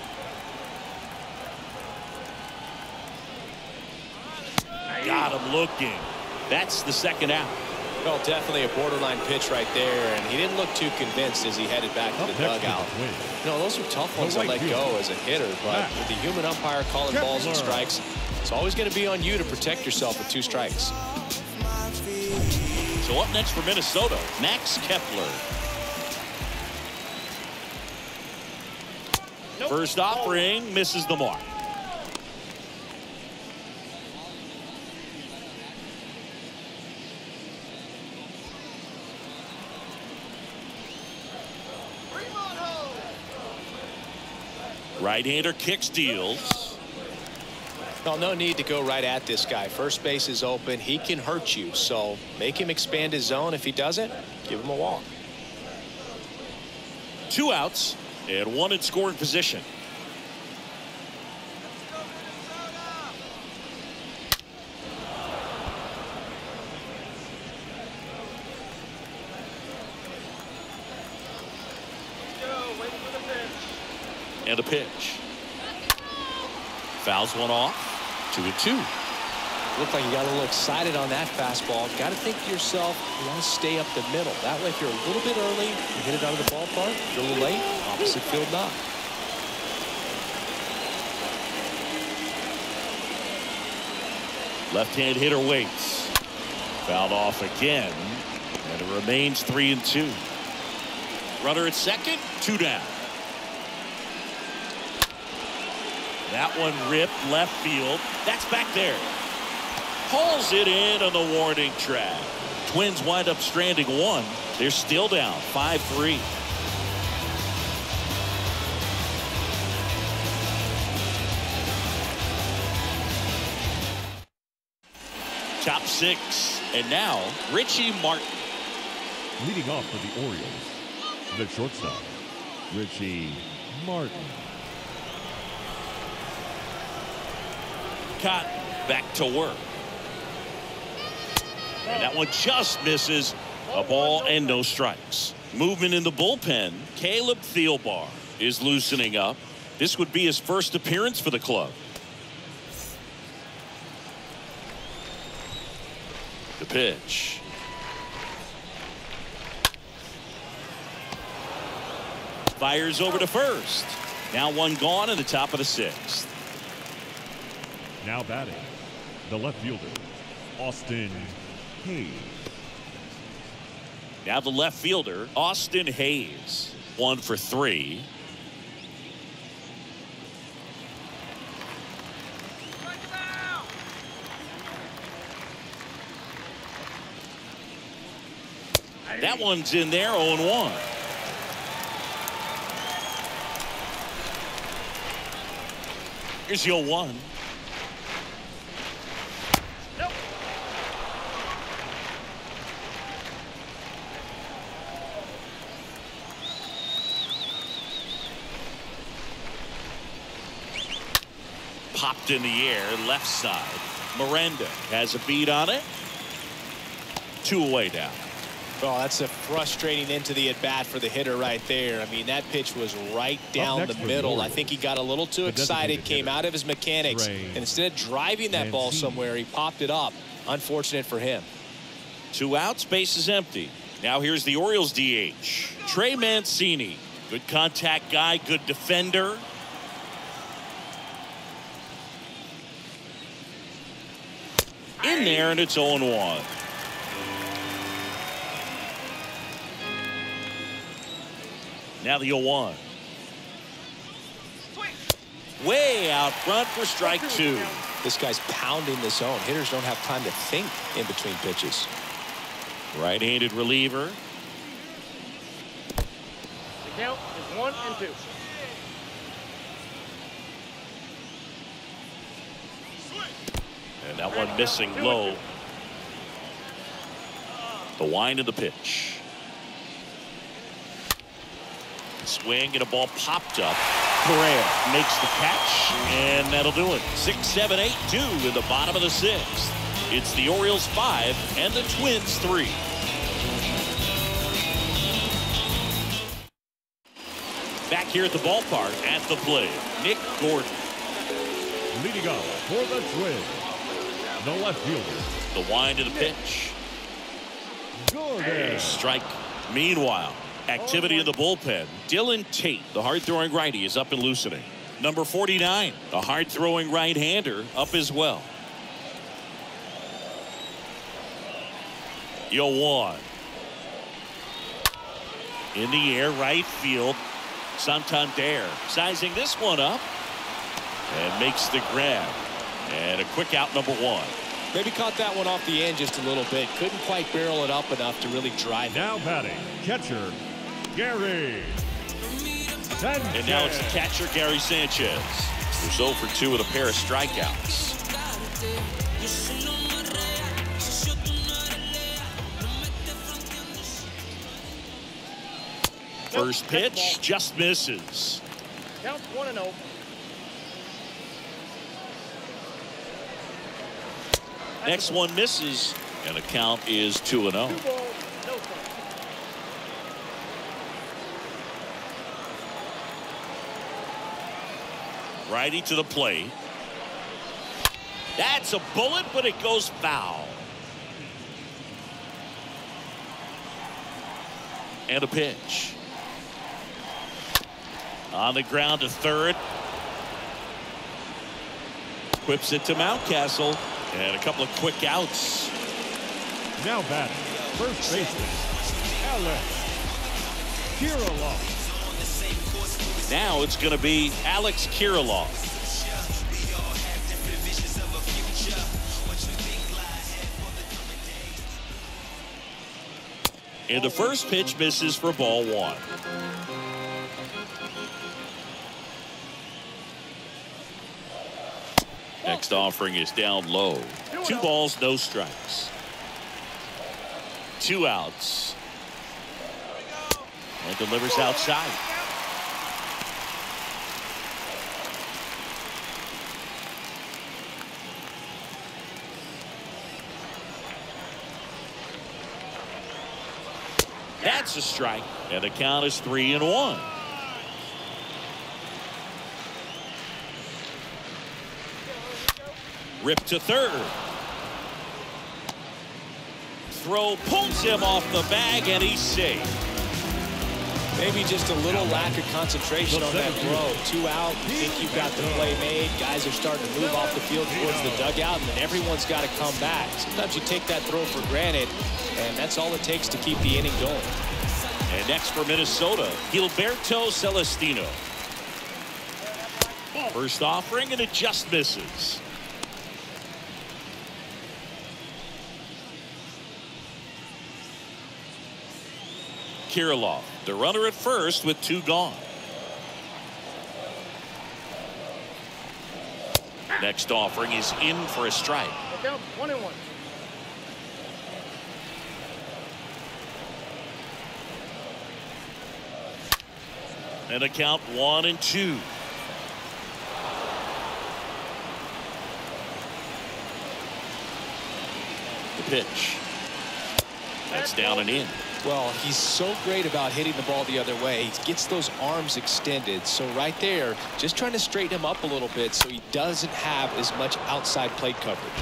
got him looking. That's the second out.
Well, definitely a borderline pitch right there, and he didn't look too convinced as he headed back to the dugout. You know, those are tough ones to let go as a hitter, but with the human umpire calling balls and strikes, it's always going to be on you to protect yourself with two strikes.
So up next for Minnesota, Max Kepler. Nope. First offering misses the mark. Right-hander kick steals.
Well, no need to go right at this guy. First base is open. He can hurt you, so make him expand his zone. If he doesn't, give him a walk.
Two outs and one in scoring position. And a pitch. Fouls one off. Two and two.
Looked like you got a little excited on that fastball. Got to think to yourself, you want to stay up the middle. That way, if you're a little bit early, you hit it out of the ballpark. If you're a little late, opposite field knock.
Left-hand hitter waits. Fouled off again. And it remains three and two. Runner at second, two down. That one ripped left field. That's back there. Hauls it in on the warning track. Twins wind up stranding one. They're still down five three. Top six. And now Richie Martin.
Leading off for the Orioles, the shortstop, Richie Martin.
Cotton back to work. And that one just misses. A ball and no strikes. Movement in the bullpen. Caleb Thielbar is loosening up. This would be his first appearance for the club. The pitch. Fires over to first. Now one gone in the top of the sixth.
Now batting, the left fielder, Austin Hayes.
Now the left fielder, Austin Hayes. One for three. That one's in there, oh and one. Here's the oh one.
Nope.
Popped in the air, left side. Miranda has a beat on it. Two away now.
Oh, that's a frustrating into the at-bat for the hitter right there. I mean, that pitch was right down the middle. I think he got a little too excited, came out of his mechanics, and instead of driving that ball somewhere, he popped it up. Unfortunate for him.
Two outs, base is empty. Now here's the Orioles D H. Trey Mancini. Good contact guy, good defender. In there, and it's oh and one. Now the oh one. Way out front for strike two.
This guy's pounding the zone. Hitters don't have time to think in between pitches.
Right-handed reliever.
The count is one and two.
And that one missing low. The wind of the pitch. Swing and a ball popped up. Correa makes the catch, and that'll do it. Six, seven, eight, two in the bottom of the sixth. It's the Orioles five and the Twins three. Back here at the ballpark at the plate, Nick Gordon.
Leading off for the Twins, the left fielder.
The wind of the pitch.
Good.
Strike. Meanwhile, activity in the bullpen. Dylan Tate, the hard-throwing righty, is up and loosening. Number forty-nine, the hard-throwing right-hander, up as well. Yoan. In the air, right field. Santander sizing this one up and makes the grab. And a quick out, number one.
Maybe caught that one off the end just a little bit. Couldn't quite barrel it up enough to really drive it.
Now batting, catcher, Gary Sanchez.
And now it's the catcher, Gary Sanchez, who's oh for two with a pair of strikeouts. First pitch just misses.
Count one and oh.
Next one misses, and the count is two and oh.
Two balls, no strikes.
Righty to the plate. That's a bullet, but it goes foul. And a pitch. On the ground to third. Whips it to Mountcastle. And a couple of quick outs.
Now batting, first baseman, Alex Kirilloff.
Now it's going to be Alex Kirilloff. And the first pitch misses for ball one. Next offering is down low. Two balls, no strikes. Two outs. And delivers outside. That's a strike. And the count is three and one. Rip to third. Throw pulls him off the bag, and he's safe.
Maybe just a little lack of concentration on that throw. Two out. You think you've got the play made. Guys are starting to move off the field towards the dugout, and then everyone's got to come back. Sometimes you take that throw for granted, and that's all it takes to keep the inning going.
And next for Minnesota, Gilberto Celestino. First offering, and it just misses. Kirilloff, the runner at first with two gone. Next offering is in for a strike.
Count one and one.
And a count one and two. The pitch. That's down and in.
Well, he's so great about hitting the ball the other way. He gets those arms extended. So right there, just trying to straighten him up a little bit so he doesn't have as much outside plate coverage.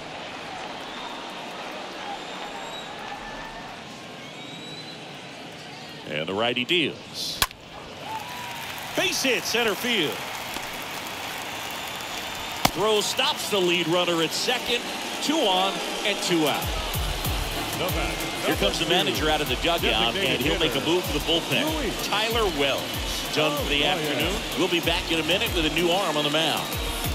And the righty deals. Base hit center field. Throw stops the lead runner at second. Two on and two out. Here comes the manager out of the dugout, and he'll make a move for the bullpen. Tyler Wells, done for the afternoon. We'll be back in a minute with a new arm on the mound.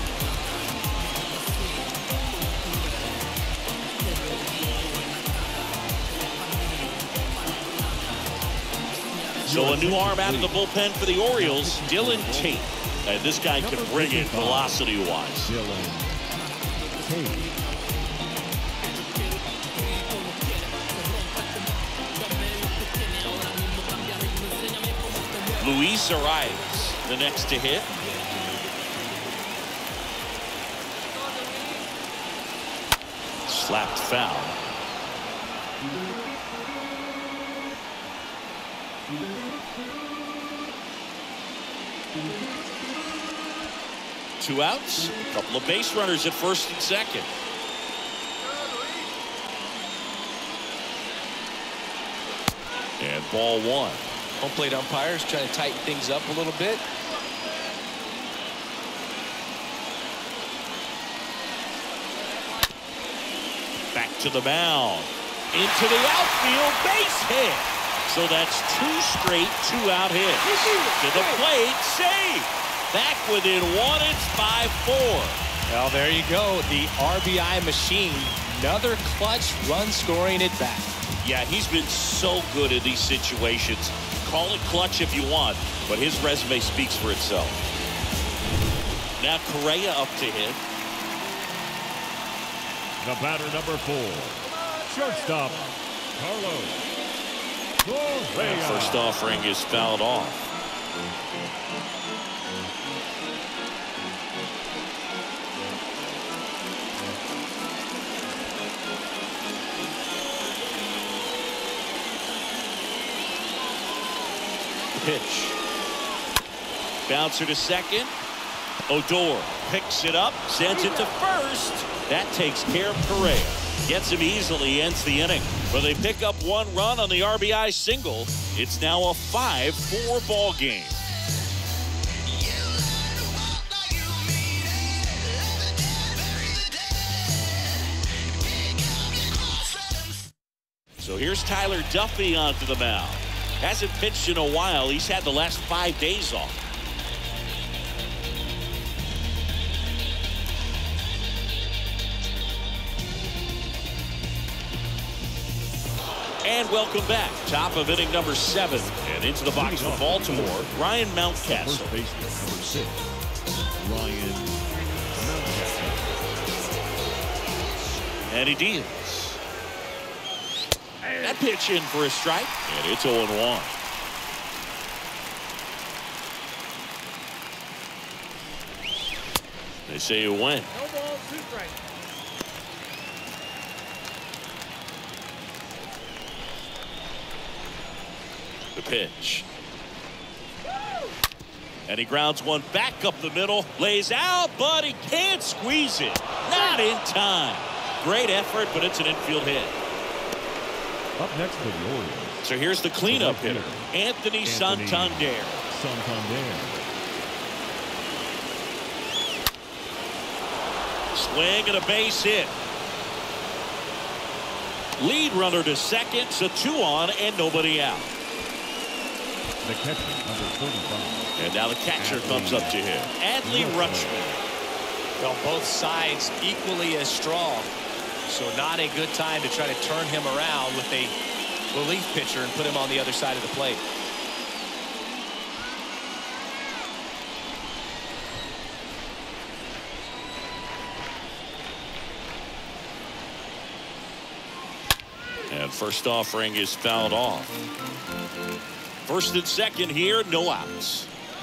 So a new arm out of the bullpen for the Orioles, Dylan Tate. And this guy can bring it velocity-wise.
Dylan Tate.
Luis arrives, the next to hit. Slapped foul. Two outs, a couple of base runners at first and second. And ball one.
Home plate umpires trying to tighten things up a little bit.
Back to the mound. Into the outfield, base hit. So that's two straight two-out hits. To the plate, save. Back within one, it's five four.
Well, there you go. The R B I machine. Another clutch run scoring at bat.
Yeah, he's been so good in these situations. Call it clutch if you want, but his resume speaks for itself. Now Correa up to hit.
The batter, number four, shortstop, Carlos Correa.
First offering is fouled off. Pitch. Bouncer to second. Odor picks it up, sends it to first. That takes care of Correa. Gets him easily, ends the inning. But they pick up one run on the R B I single. It's now a five four ball game. So here's Tyler Duffy onto the mound. Hasn't pitched in a while. He's had the last five days off. And welcome back. Top of inning number seven. And into the box for Baltimore, Ryan Mountcastle.
First baseman, number six, Ryan Mountcastle.
And he deals. That pitch in for a strike. And it's oh one. They say you win.
No balls, two strikes.
The pitch. And he grounds one back up the middle. Lays out, but he can't squeeze it. Not in time. Great effort, but it's an infield hit.
Up next for the Orioles.
So here's the cleanup hitter, Anthony, Anthony Santander.
Santander.
Swing and a base hit. Lead runner to second, so two on and nobody out.
The catcher, number thirty-five.
And now the catcher Adley. comes up to him. Adley Rutschman.
Well, both sides equally as strong. So not a good time to try to turn him around with a relief pitcher and put him on the other side of the plate.
And first offering is fouled off. First and second here, no outs.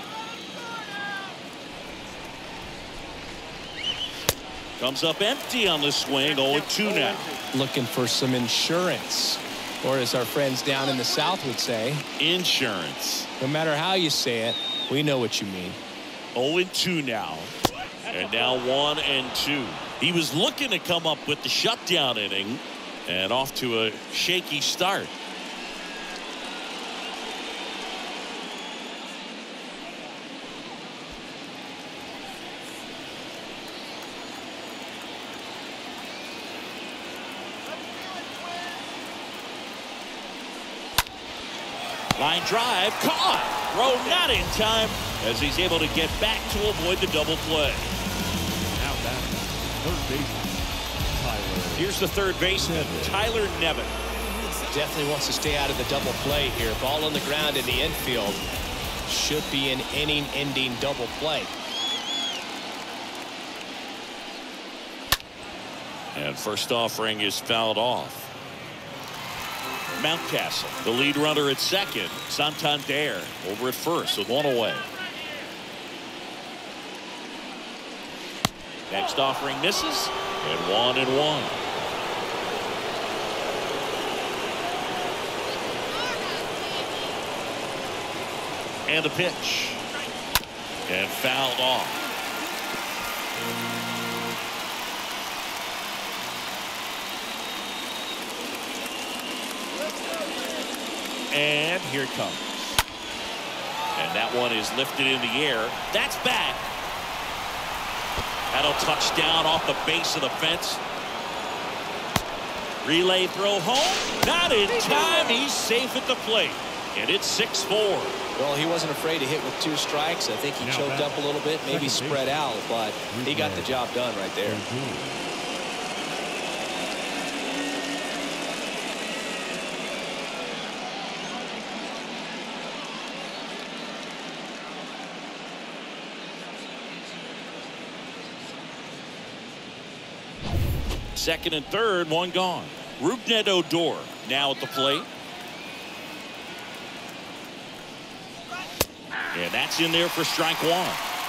Comes up empty on the swing, oh two now.
Looking for some insurance, or as our friends down in the South would say,
insurance.
No matter how you say it, we know what you mean.
oh two now. And now one and two. He was looking to come up with the shutdown inning and off to a shaky start. Line drive, caught. Throw not in time as he's able to get back to avoid the double play.
Now back, third baseman, Tyler.
Here's the third baseman, Tyler Nevin.
Definitely wants to stay out of the double play here. Ball on the ground in the infield. Should be an inning-ending double play.
And first offering is fouled off. Mountcastle, the lead runner at second. Santander over at first with one away. Next offering misses, and one and one. And the pitch. And fouled off. And And here it comes. And that one is lifted in the air. That's back. That'll touch down off the base of the fence. Relay throw home. Not in time. He's safe at the plate. And it's six four.
Well, he wasn't afraid to hit with two strikes. I think he now choked up a little bit, maybe spread out, but he got the job done right there.
Second and third, one gone. Rougned Odor now at the plate. And that's in there for strike one.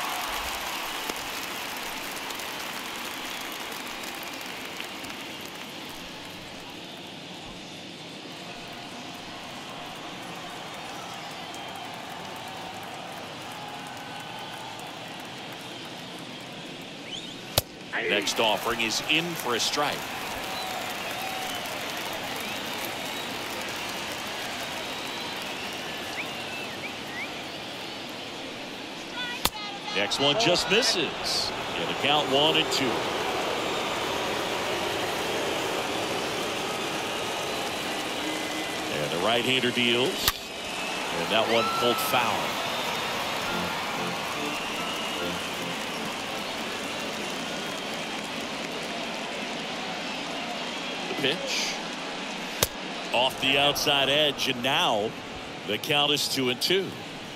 Next offering is in for a strike. Next one just misses. And the count one and two. And the right-hander deals. And that one pulled foul. The pitch. Off the outside edge, and now the count is two and two.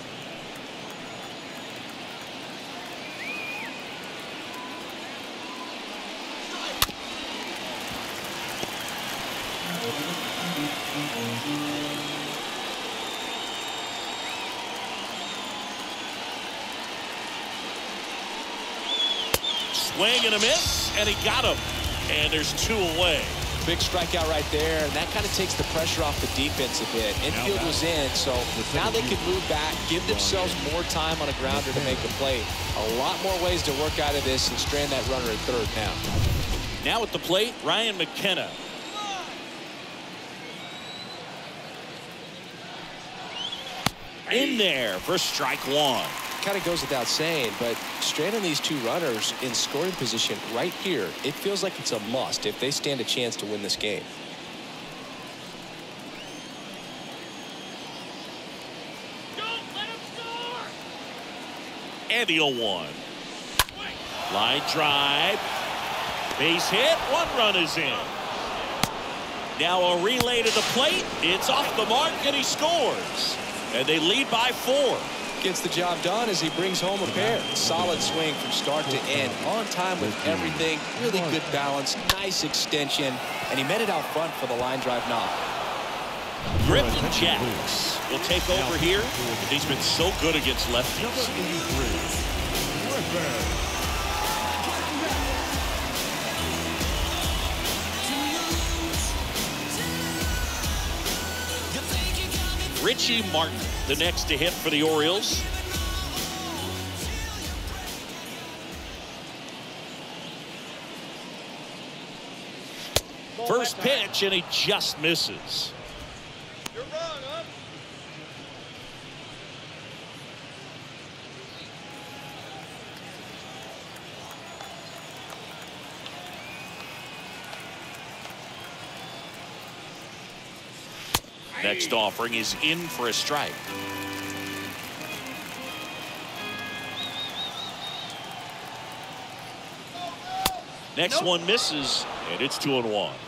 Swing and a miss, and he got him. And there's two away.
Big strikeout right there, and that kind of takes the pressure off the defense a bit. Infield was in, so now they can move back, give themselves more time on a grounder to make a play. A lot more ways to work out of this and strand that runner at third now.
Now at the plate, Ryan McKenna. In there for strike one.
Kind of goes without saying, but stranding these two runners in scoring position right here, it feels like it's a must if they stand a chance to win this game.
Don't let him score. And the oh one. Line drive. Base hit. One run is in. Now a relay to the plate. It's off the mark, and he scores. And they lead by four.
Gets the job done as he brings home a pair. Solid swing from start to end. On time with everything. Really good balance. Nice extension. And he met it out front for the line drive knock.
Griffin Jacks will take over here. He's been so good against lefties. Richie Martin, the next to hit for the Orioles. First pitch, and he just misses.
You're wrong, huh?
Next offering is in for a strike. Next nope. one misses, and it's two and one.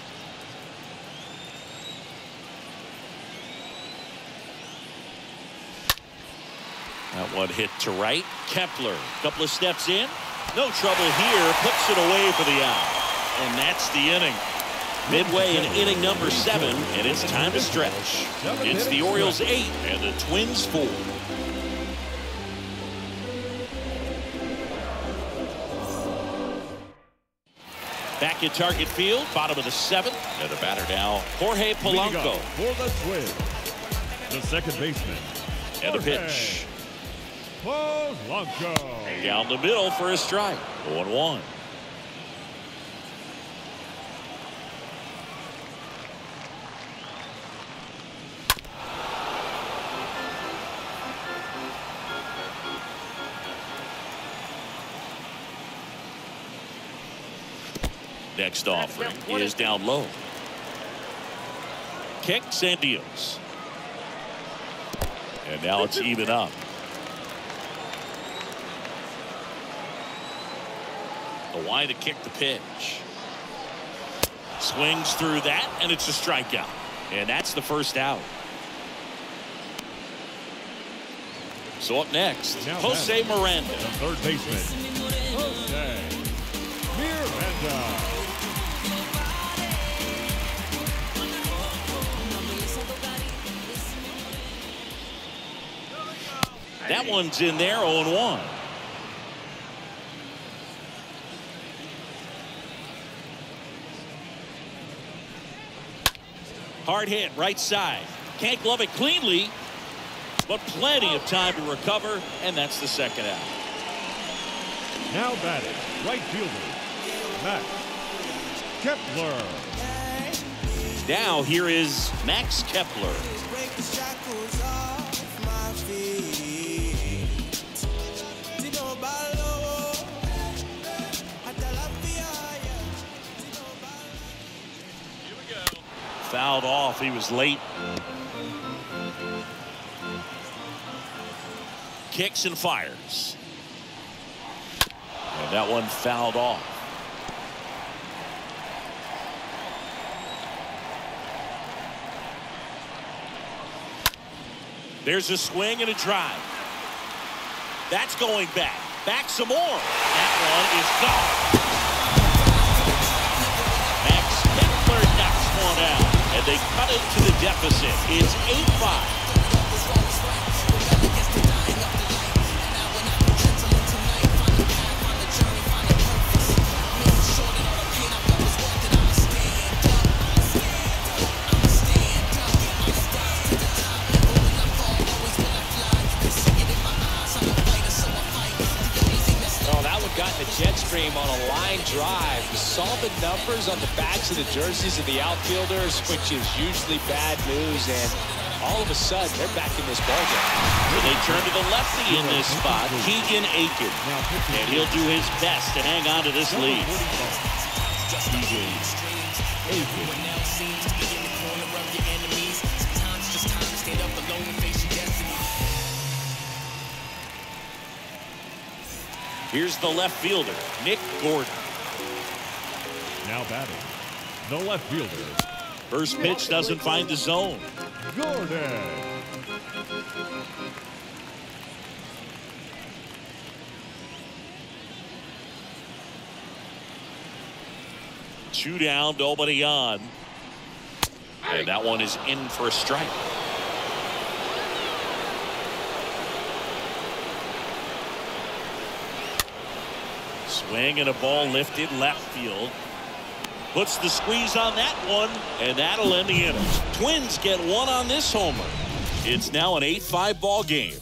That one hit to right. Kepler, couple of steps in. No trouble here. Puts it away for the out. And that's the inning. Midway in inning number seven, and it's time to stretch. It's the Orioles eight and the Twins four. Back in target field, bottom of the seventh, and the batter now, Jorge Polanco.
For the Twins, the second baseman.
And the pitch.
Polanco.
Down the middle for a strike. one one. Next offering is down low. Kicks and deals. And now it's even up. The wide to kick the pitch. Swings through that, and it's a strikeout. And that's the first out. So up next,
now
Jose Miranda.
The third baseman, Jose Miranda.
That one's in there, oh and one. Hard hit, right side. Can't glove it cleanly, but plenty of time to recover, and that's the second out.
Now batting, right fielder, Max Kepler.
Now here is Max Kepler. Fouled off. He was late. Kicks and fires. And that one fouled off. There's a swing and a drive. That's going back. Back some more. That one is gone. Max Kepler knocks one out. And they cut it to the deficit. It's eight five.
Jet stream on a line drive. You saw the numbers on the backs of the jerseys of the outfielders, which is usually bad news, and all of a sudden they're back in this ballgame.
Well, they turn to the lefty in this spot, Keegan Aiken, and he'll do his best to hang on to this lead. Here's the left fielder, Nick Gordon.
Now batting, the left fielder.
First pitch doesn't find the zone.
Gordon.
Two down, nobody on. And that one is in for a strike. Swing and a ball lifted left field. Puts the squeeze on that one, and that'll end the inning. Twins get one on this homer. It's now an eight five ball game.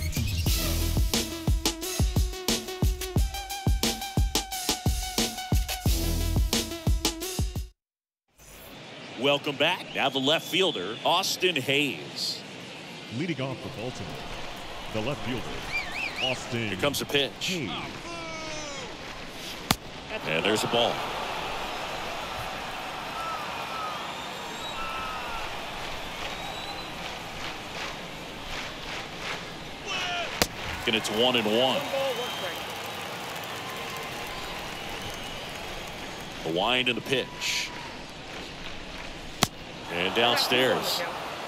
Welcome back. Now the left fielder, Austin Hayes.
Leading off for Baltimore, the left fielder, Austin.
Here comes a pitch.
Hayes.
And there's a ball. And it's one and one. The wind and the pitch. And downstairs.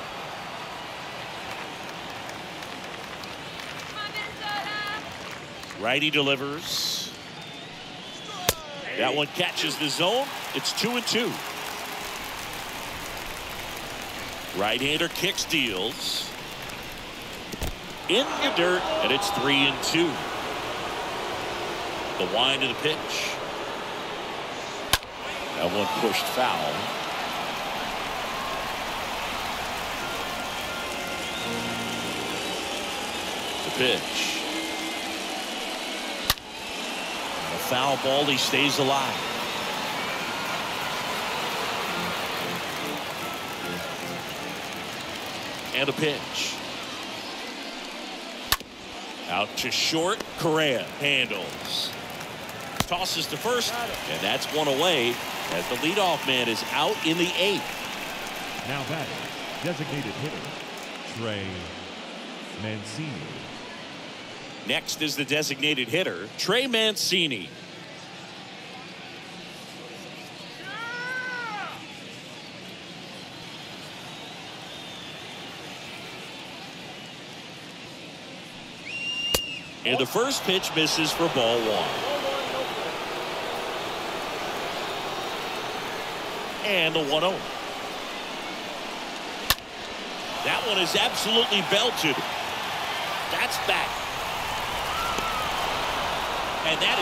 Righty delivers. That one catches the zone. It's two and two. Right-hander kicks, deals. In the dirt, and it's three and two. The wind of the pitch. That one pushed foul. The pitch. Foul ball, he stays alive. And a pitch. Out to short, Correa handles. tosses to first, and that's one away as the leadoff man is out in the eighth.
Now batting, designated hitter, Trey Mancini.
Next is the designated hitter, Trey Mancini. And the first pitch misses for ball one. And the one oh. That one is absolutely belted. That's back. And that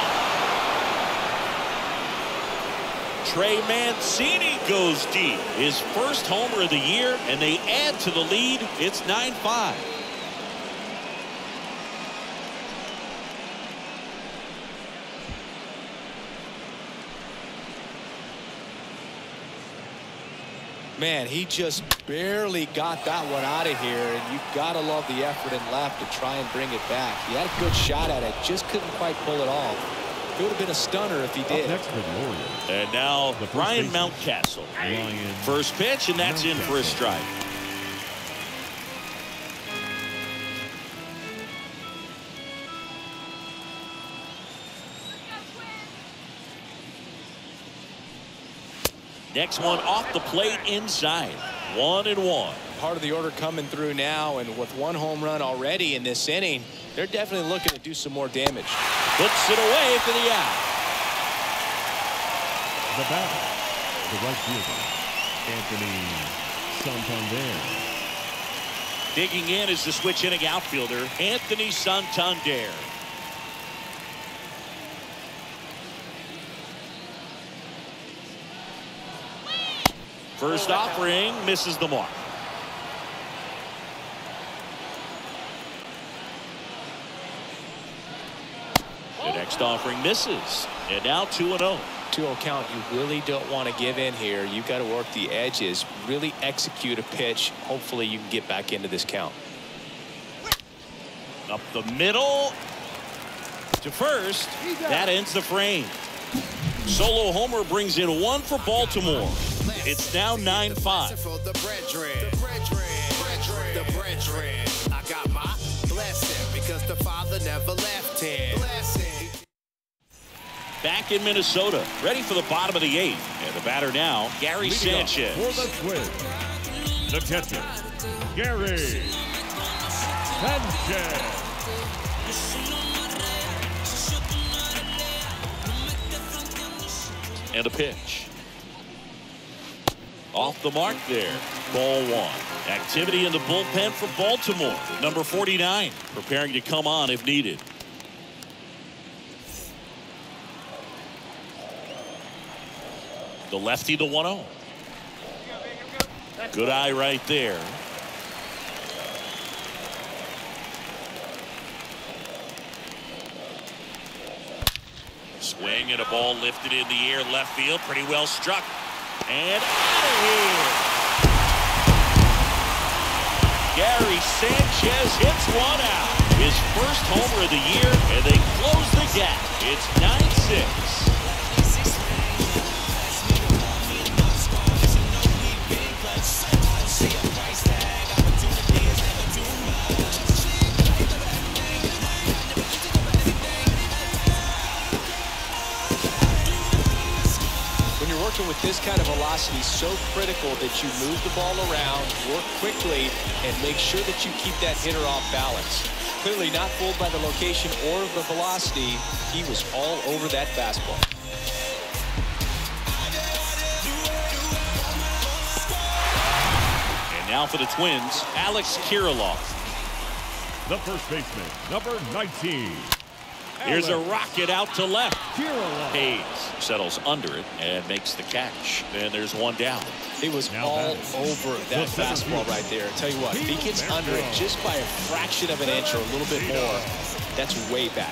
is gone. Trey Mancini goes deep. His first homer of the year, and they add to the lead. It's nine five.
Man, he just barely got that one out of here, and you've got to love the effort in left to try and bring it back. He had a good shot at it, just couldn't quite pull it off. It would have been a stunner if he did.
Up next for the Orioles.
And now Ryan Mountcastle.
Ryan
First pitch, and that's in for a strike. Next one off the plate inside. One and one.
Part of the order coming through now, and with one home run already in this inning, they're definitely looking to do some more damage.
Puts it away for the out.
The batter, the right fielder, Anthony Santander.
Digging in is the switch inning outfielder, Anthony Santander. First offering misses the mark. The next offering misses. And now two and oh.
two oh count. You really don't want to give in here. You've got to work the edges, really execute a pitch. Hopefully you can get back into this count.
Up the middle to first. That ends the frame. Solo homer brings in one for Baltimore. It's now nine five.
The brethren, the brethren, the brethren. I got my blessing because the Father never left him. Blessing.
Back in Minnesota, ready for the bottom of the eighth. And the batter now, Gary
Leading
Sanchez.
For the Twins, the catcher, Gary Sanchez.
And a pitch. Off the mark there. Ball one. Activity in the bullpen for Baltimore. Number forty-nine preparing to come on if needed. The lefty, the one oh. Good eye right there. Swing and a ball lifted in the air left field. Pretty well struck. And out of here. Gary Sanchez hits one out. His first homer of the year, and they close the gap. It's nine six.
With this kind of velocity, so critical that you move the ball around, work quickly, and make sure that you keep that hitter off balance. Clearly not fooled by the location or the velocity. He was all over that fastball.
And now for the Twins, Alex Kirilloff.
The first baseman, number nineteen.
Here's a rocket out to left.
Kirilloff.
Hayes settles under it and makes the catch. And there's one down.
It was
Now
all
batting.
over that fastball right there. Tell you what, if he gets under it just by a fraction of an inch or a little bit more, that's way back.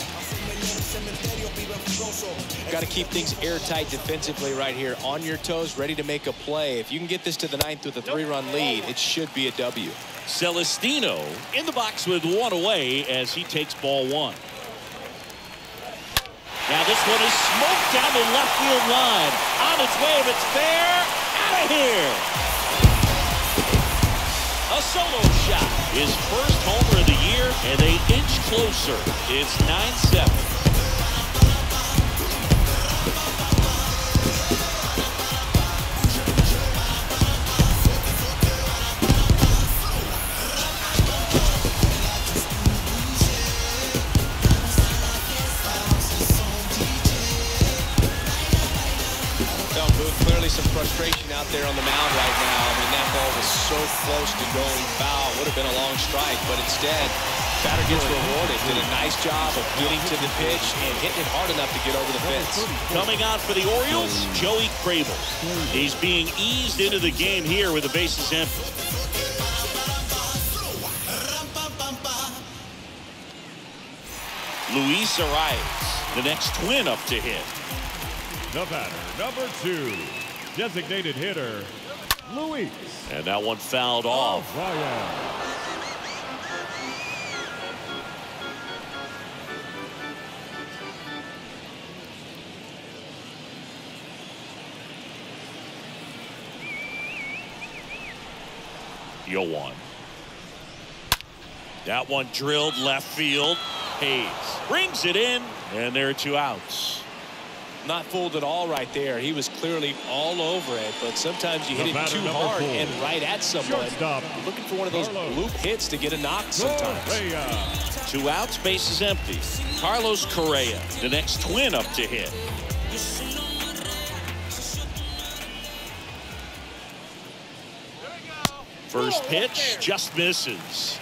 Got to keep things airtight defensively right here. On your toes, ready to make a play. If you can get this to the ninth with a three-run lead, it should be a W.
Celestino in the box with one away as he takes ball one. Now this one is smoked down the left field line. On its way, if it's fair, out of here. A solo shot. His first homer of the year, and they inch closer. It's nine seven.
Clearly some frustration out there on the mound right now. I mean, that ball was so close to going foul. Would have been a long strike, but instead, batter gets rewarded. Did a nice job of getting to the pitch and hitting it hard enough to get over the fence.
Coming out for the Orioles, Joey Crable. He's being eased into the game here with the bases empty. Luis Arias, the next twin up to hit.
The batter, number two, designated hitter, Luis.
And that one fouled off.
Ryan.
Yoan. That one drilled left field. Hayes brings it in, and there are two outs.
Not fooled at all right there. He was clearly all over it, but sometimes you hit it too hard four. and right at someone. You're looking for one of those
Carlos.
bloop hits to get a knock sometimes.
Correa.
Two outs, bases empty. Carlos Correa, the next twin up to hit. First pitch just misses.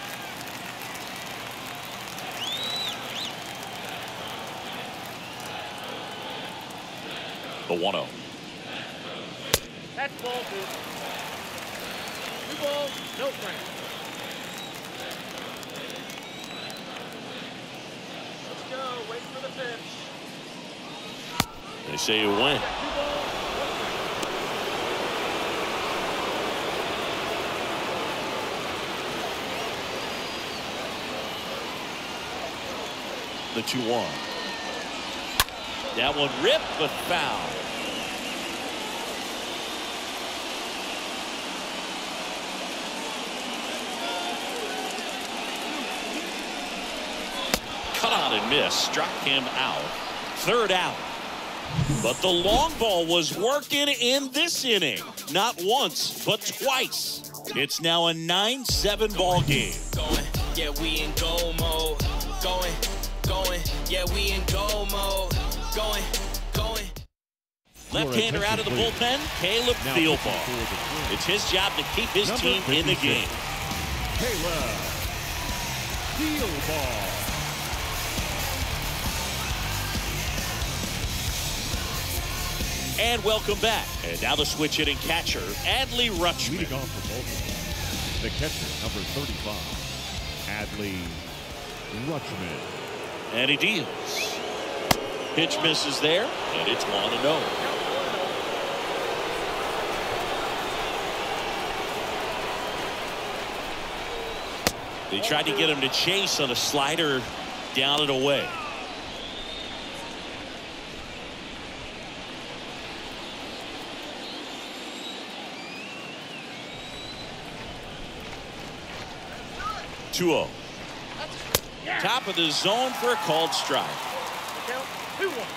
The one oh.
That's ball two. Two balls, no strike. Let's go. Wait for the pitch.
They say you win.
Two balls,
The two one. That one ripped but foul. Cut on and miss. Struck him out. Third out. But the long ball was working in this inning. Not once, but twice. It's now a nine seven ball game.
Going, yeah, we in goal mode. Going, going, yeah, we in goal mode. Going, going.
Left-hander out of the bullpen, Caleb Thielbar. It's his job to keep his team in the game.
Caleb Thielbar.
And welcome back. And now the switch hitting catcher, Adley Rutschman.
Leading off for Baltimore, the catcher, number thirty-five, Adley Rutschman.
And he deals. Pitch misses there, and it's one and oh. They tried to get him to chase on a slider down and away. two oh. Top of the zone for a called strike.
count, two one.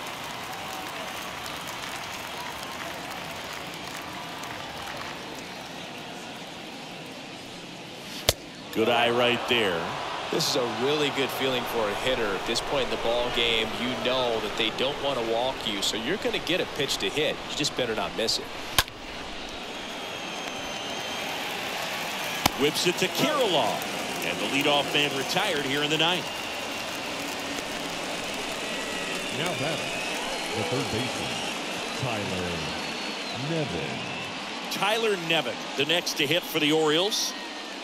Good eye right there.
This is a really good feeling for a hitter. At this point in the ball game, you know that they don't want to walk you, so you're going to get a pitch to hit. You just better not miss it.
Whips it to Kirilov, and the leadoff man retired here in the ninth.
Now batting, the third baseman, Tyler Nevin.
Tyler Nevin, the next to hit for the Orioles.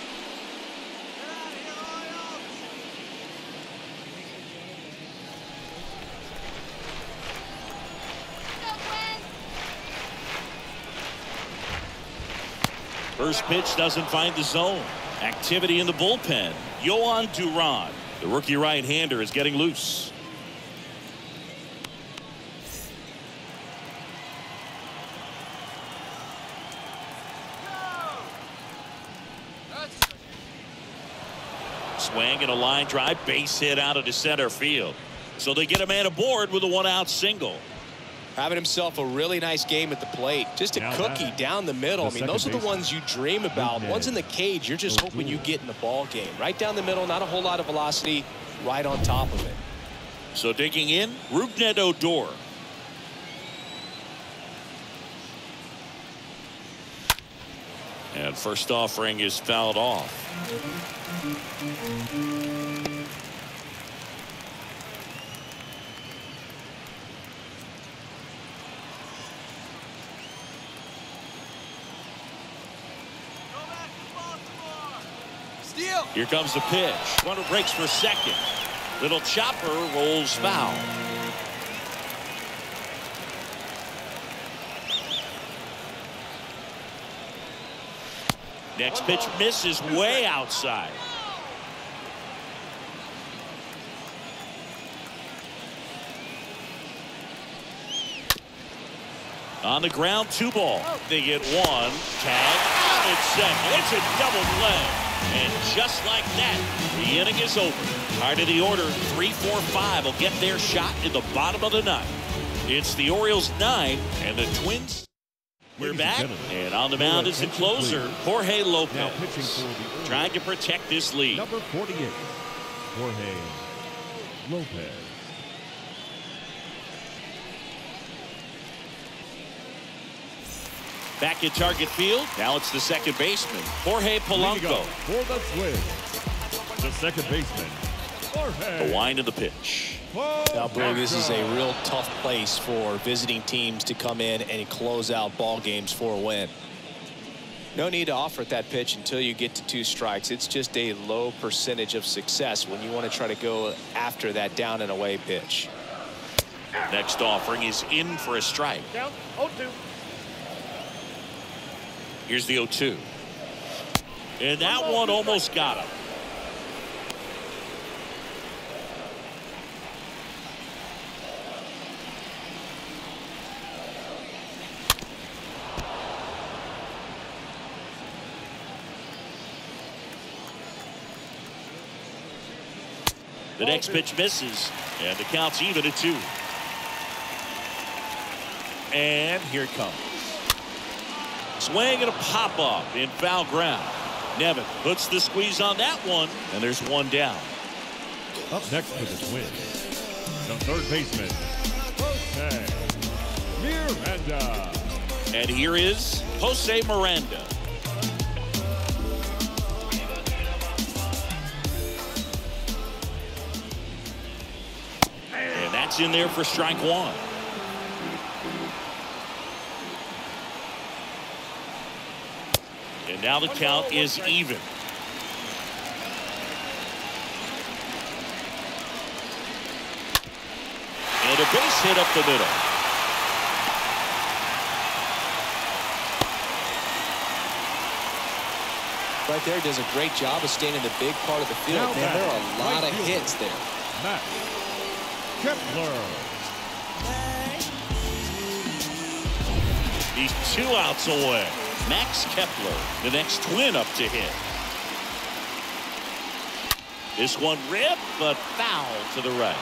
First pitch doesn't find the zone. Activity in the bullpen. Yoan Duran, the rookie right-hander, is getting loose. Swing and a line drive, base hit out of the center field. So they get a man aboard with a one-out single.
Having himself a really nice game at the plate. Just a
Now
cookie
that,
down the middle. I mean, those are the
baseman.
ones you dream about.
Good
Ones in the
man.
cage, you're just
Oh,
hoping you
good.
get in the ball game. Right down the middle, not a whole lot of velocity, right on top of it.
So digging in, Rougned Odor. And first offering is fouled off.
Steal.
Here comes the pitch. Runner breaks for second. Little chopper rolls foul. Next pitch misses way outside. On the ground, two ball. They get one. Tag out at second. It's a double play. And just like that, the inning is over. Part of the order, three, four, five will get their shot in the bottom of the ninth. It's the Orioles nine and the Twins. We're
Ladies
back,
and gentlemen,
and on the mound is the
attention,
closer,
please.
Jorge
Now pitching
Lopez,
for the Orioles,
trying to protect this lead.
number forty-eight, Jorge Lopez.
Back at target field, now it's the second baseman, Jorge
Leading
Polanco.
up for the Twins, the second baseman, Jorge
The wind of the pitch.
Now, Boog, this is a
Polanco.
real tough place for visiting teams to come in and close out ball games for a win. No need to offer at that pitch until you get to two strikes. It's just a low percentage of success when you want to try to go after that down and away pitch.
Next offering is in for a strike.
Count. oh two.
Here's the oh two. And that one almost got him. The next pitch misses, and the count's even at two. And here it comes. Swing and a pop-up in foul ground. Devin puts the squeeze on that one, and there's one down.
Up next for the Twins, the third baseman, Jose Miranda.
And here is Jose Miranda. And that's in there for strike one. And now the count is even. And a base hit up the middle.
Right there, does a great job of staying in the big part of the field.
Now
Man, there are a lot
right
of
fielder,
hits there.
Max Kepler.
He's two outs away. Max Kepler, the next Twin up to hit. This one ripped, but foul to the right.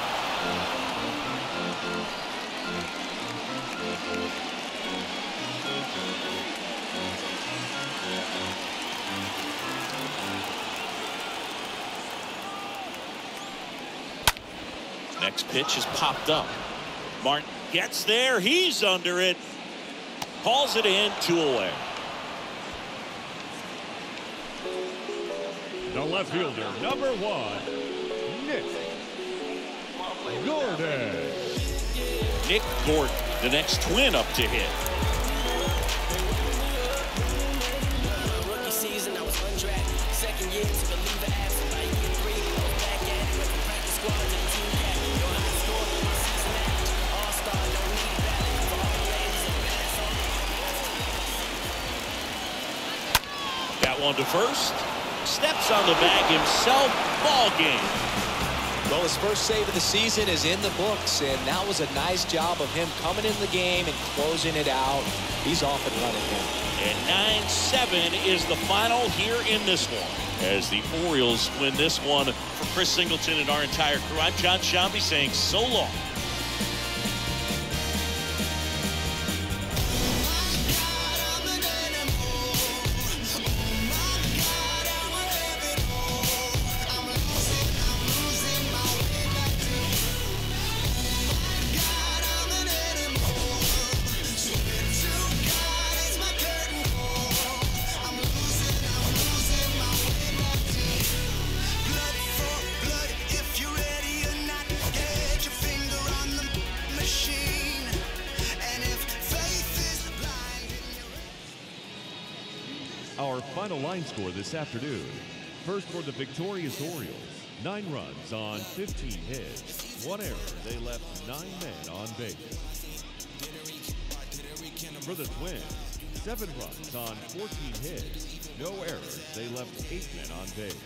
Next pitch is popped up. Martin gets there. He's under it. Hauls it in, two away.
The left fielder, number one, Nick Gordon.
Nick Gordon, the next Twin up to hit.
Rookie season, I was undrafted. Second year to believe it absent. Like year three, I was back at it. Went from practice squad to the team captain. Know how to score my season average. All-star, don't need a ballot. For all the ladies and bass on
That one to first. Steps on the bag himself. Ball game.
Well, his first save of the season is in the books, and that was a nice job of him coming in the game and closing it out. He's off and running here.
And nine seven is the final here in this one, as the Orioles win this one. For Chris Singleton and our entire crew, I'm John Shambi saying so long.
Our final line score this afternoon. First for the victorious Orioles, nine runs on fifteen hits. One error, they left nine men on base. For the Twins, seven runs on fourteen hits. No errors, they left eight men on base.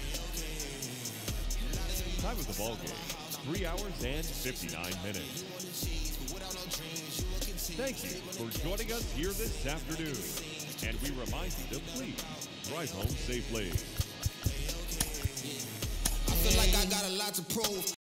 Time of the ball game, three hours and fifty-nine minutes. Thank you for joining us here this afternoon. And we remind you to please drive home safely.
I feel like I got a lot to prove.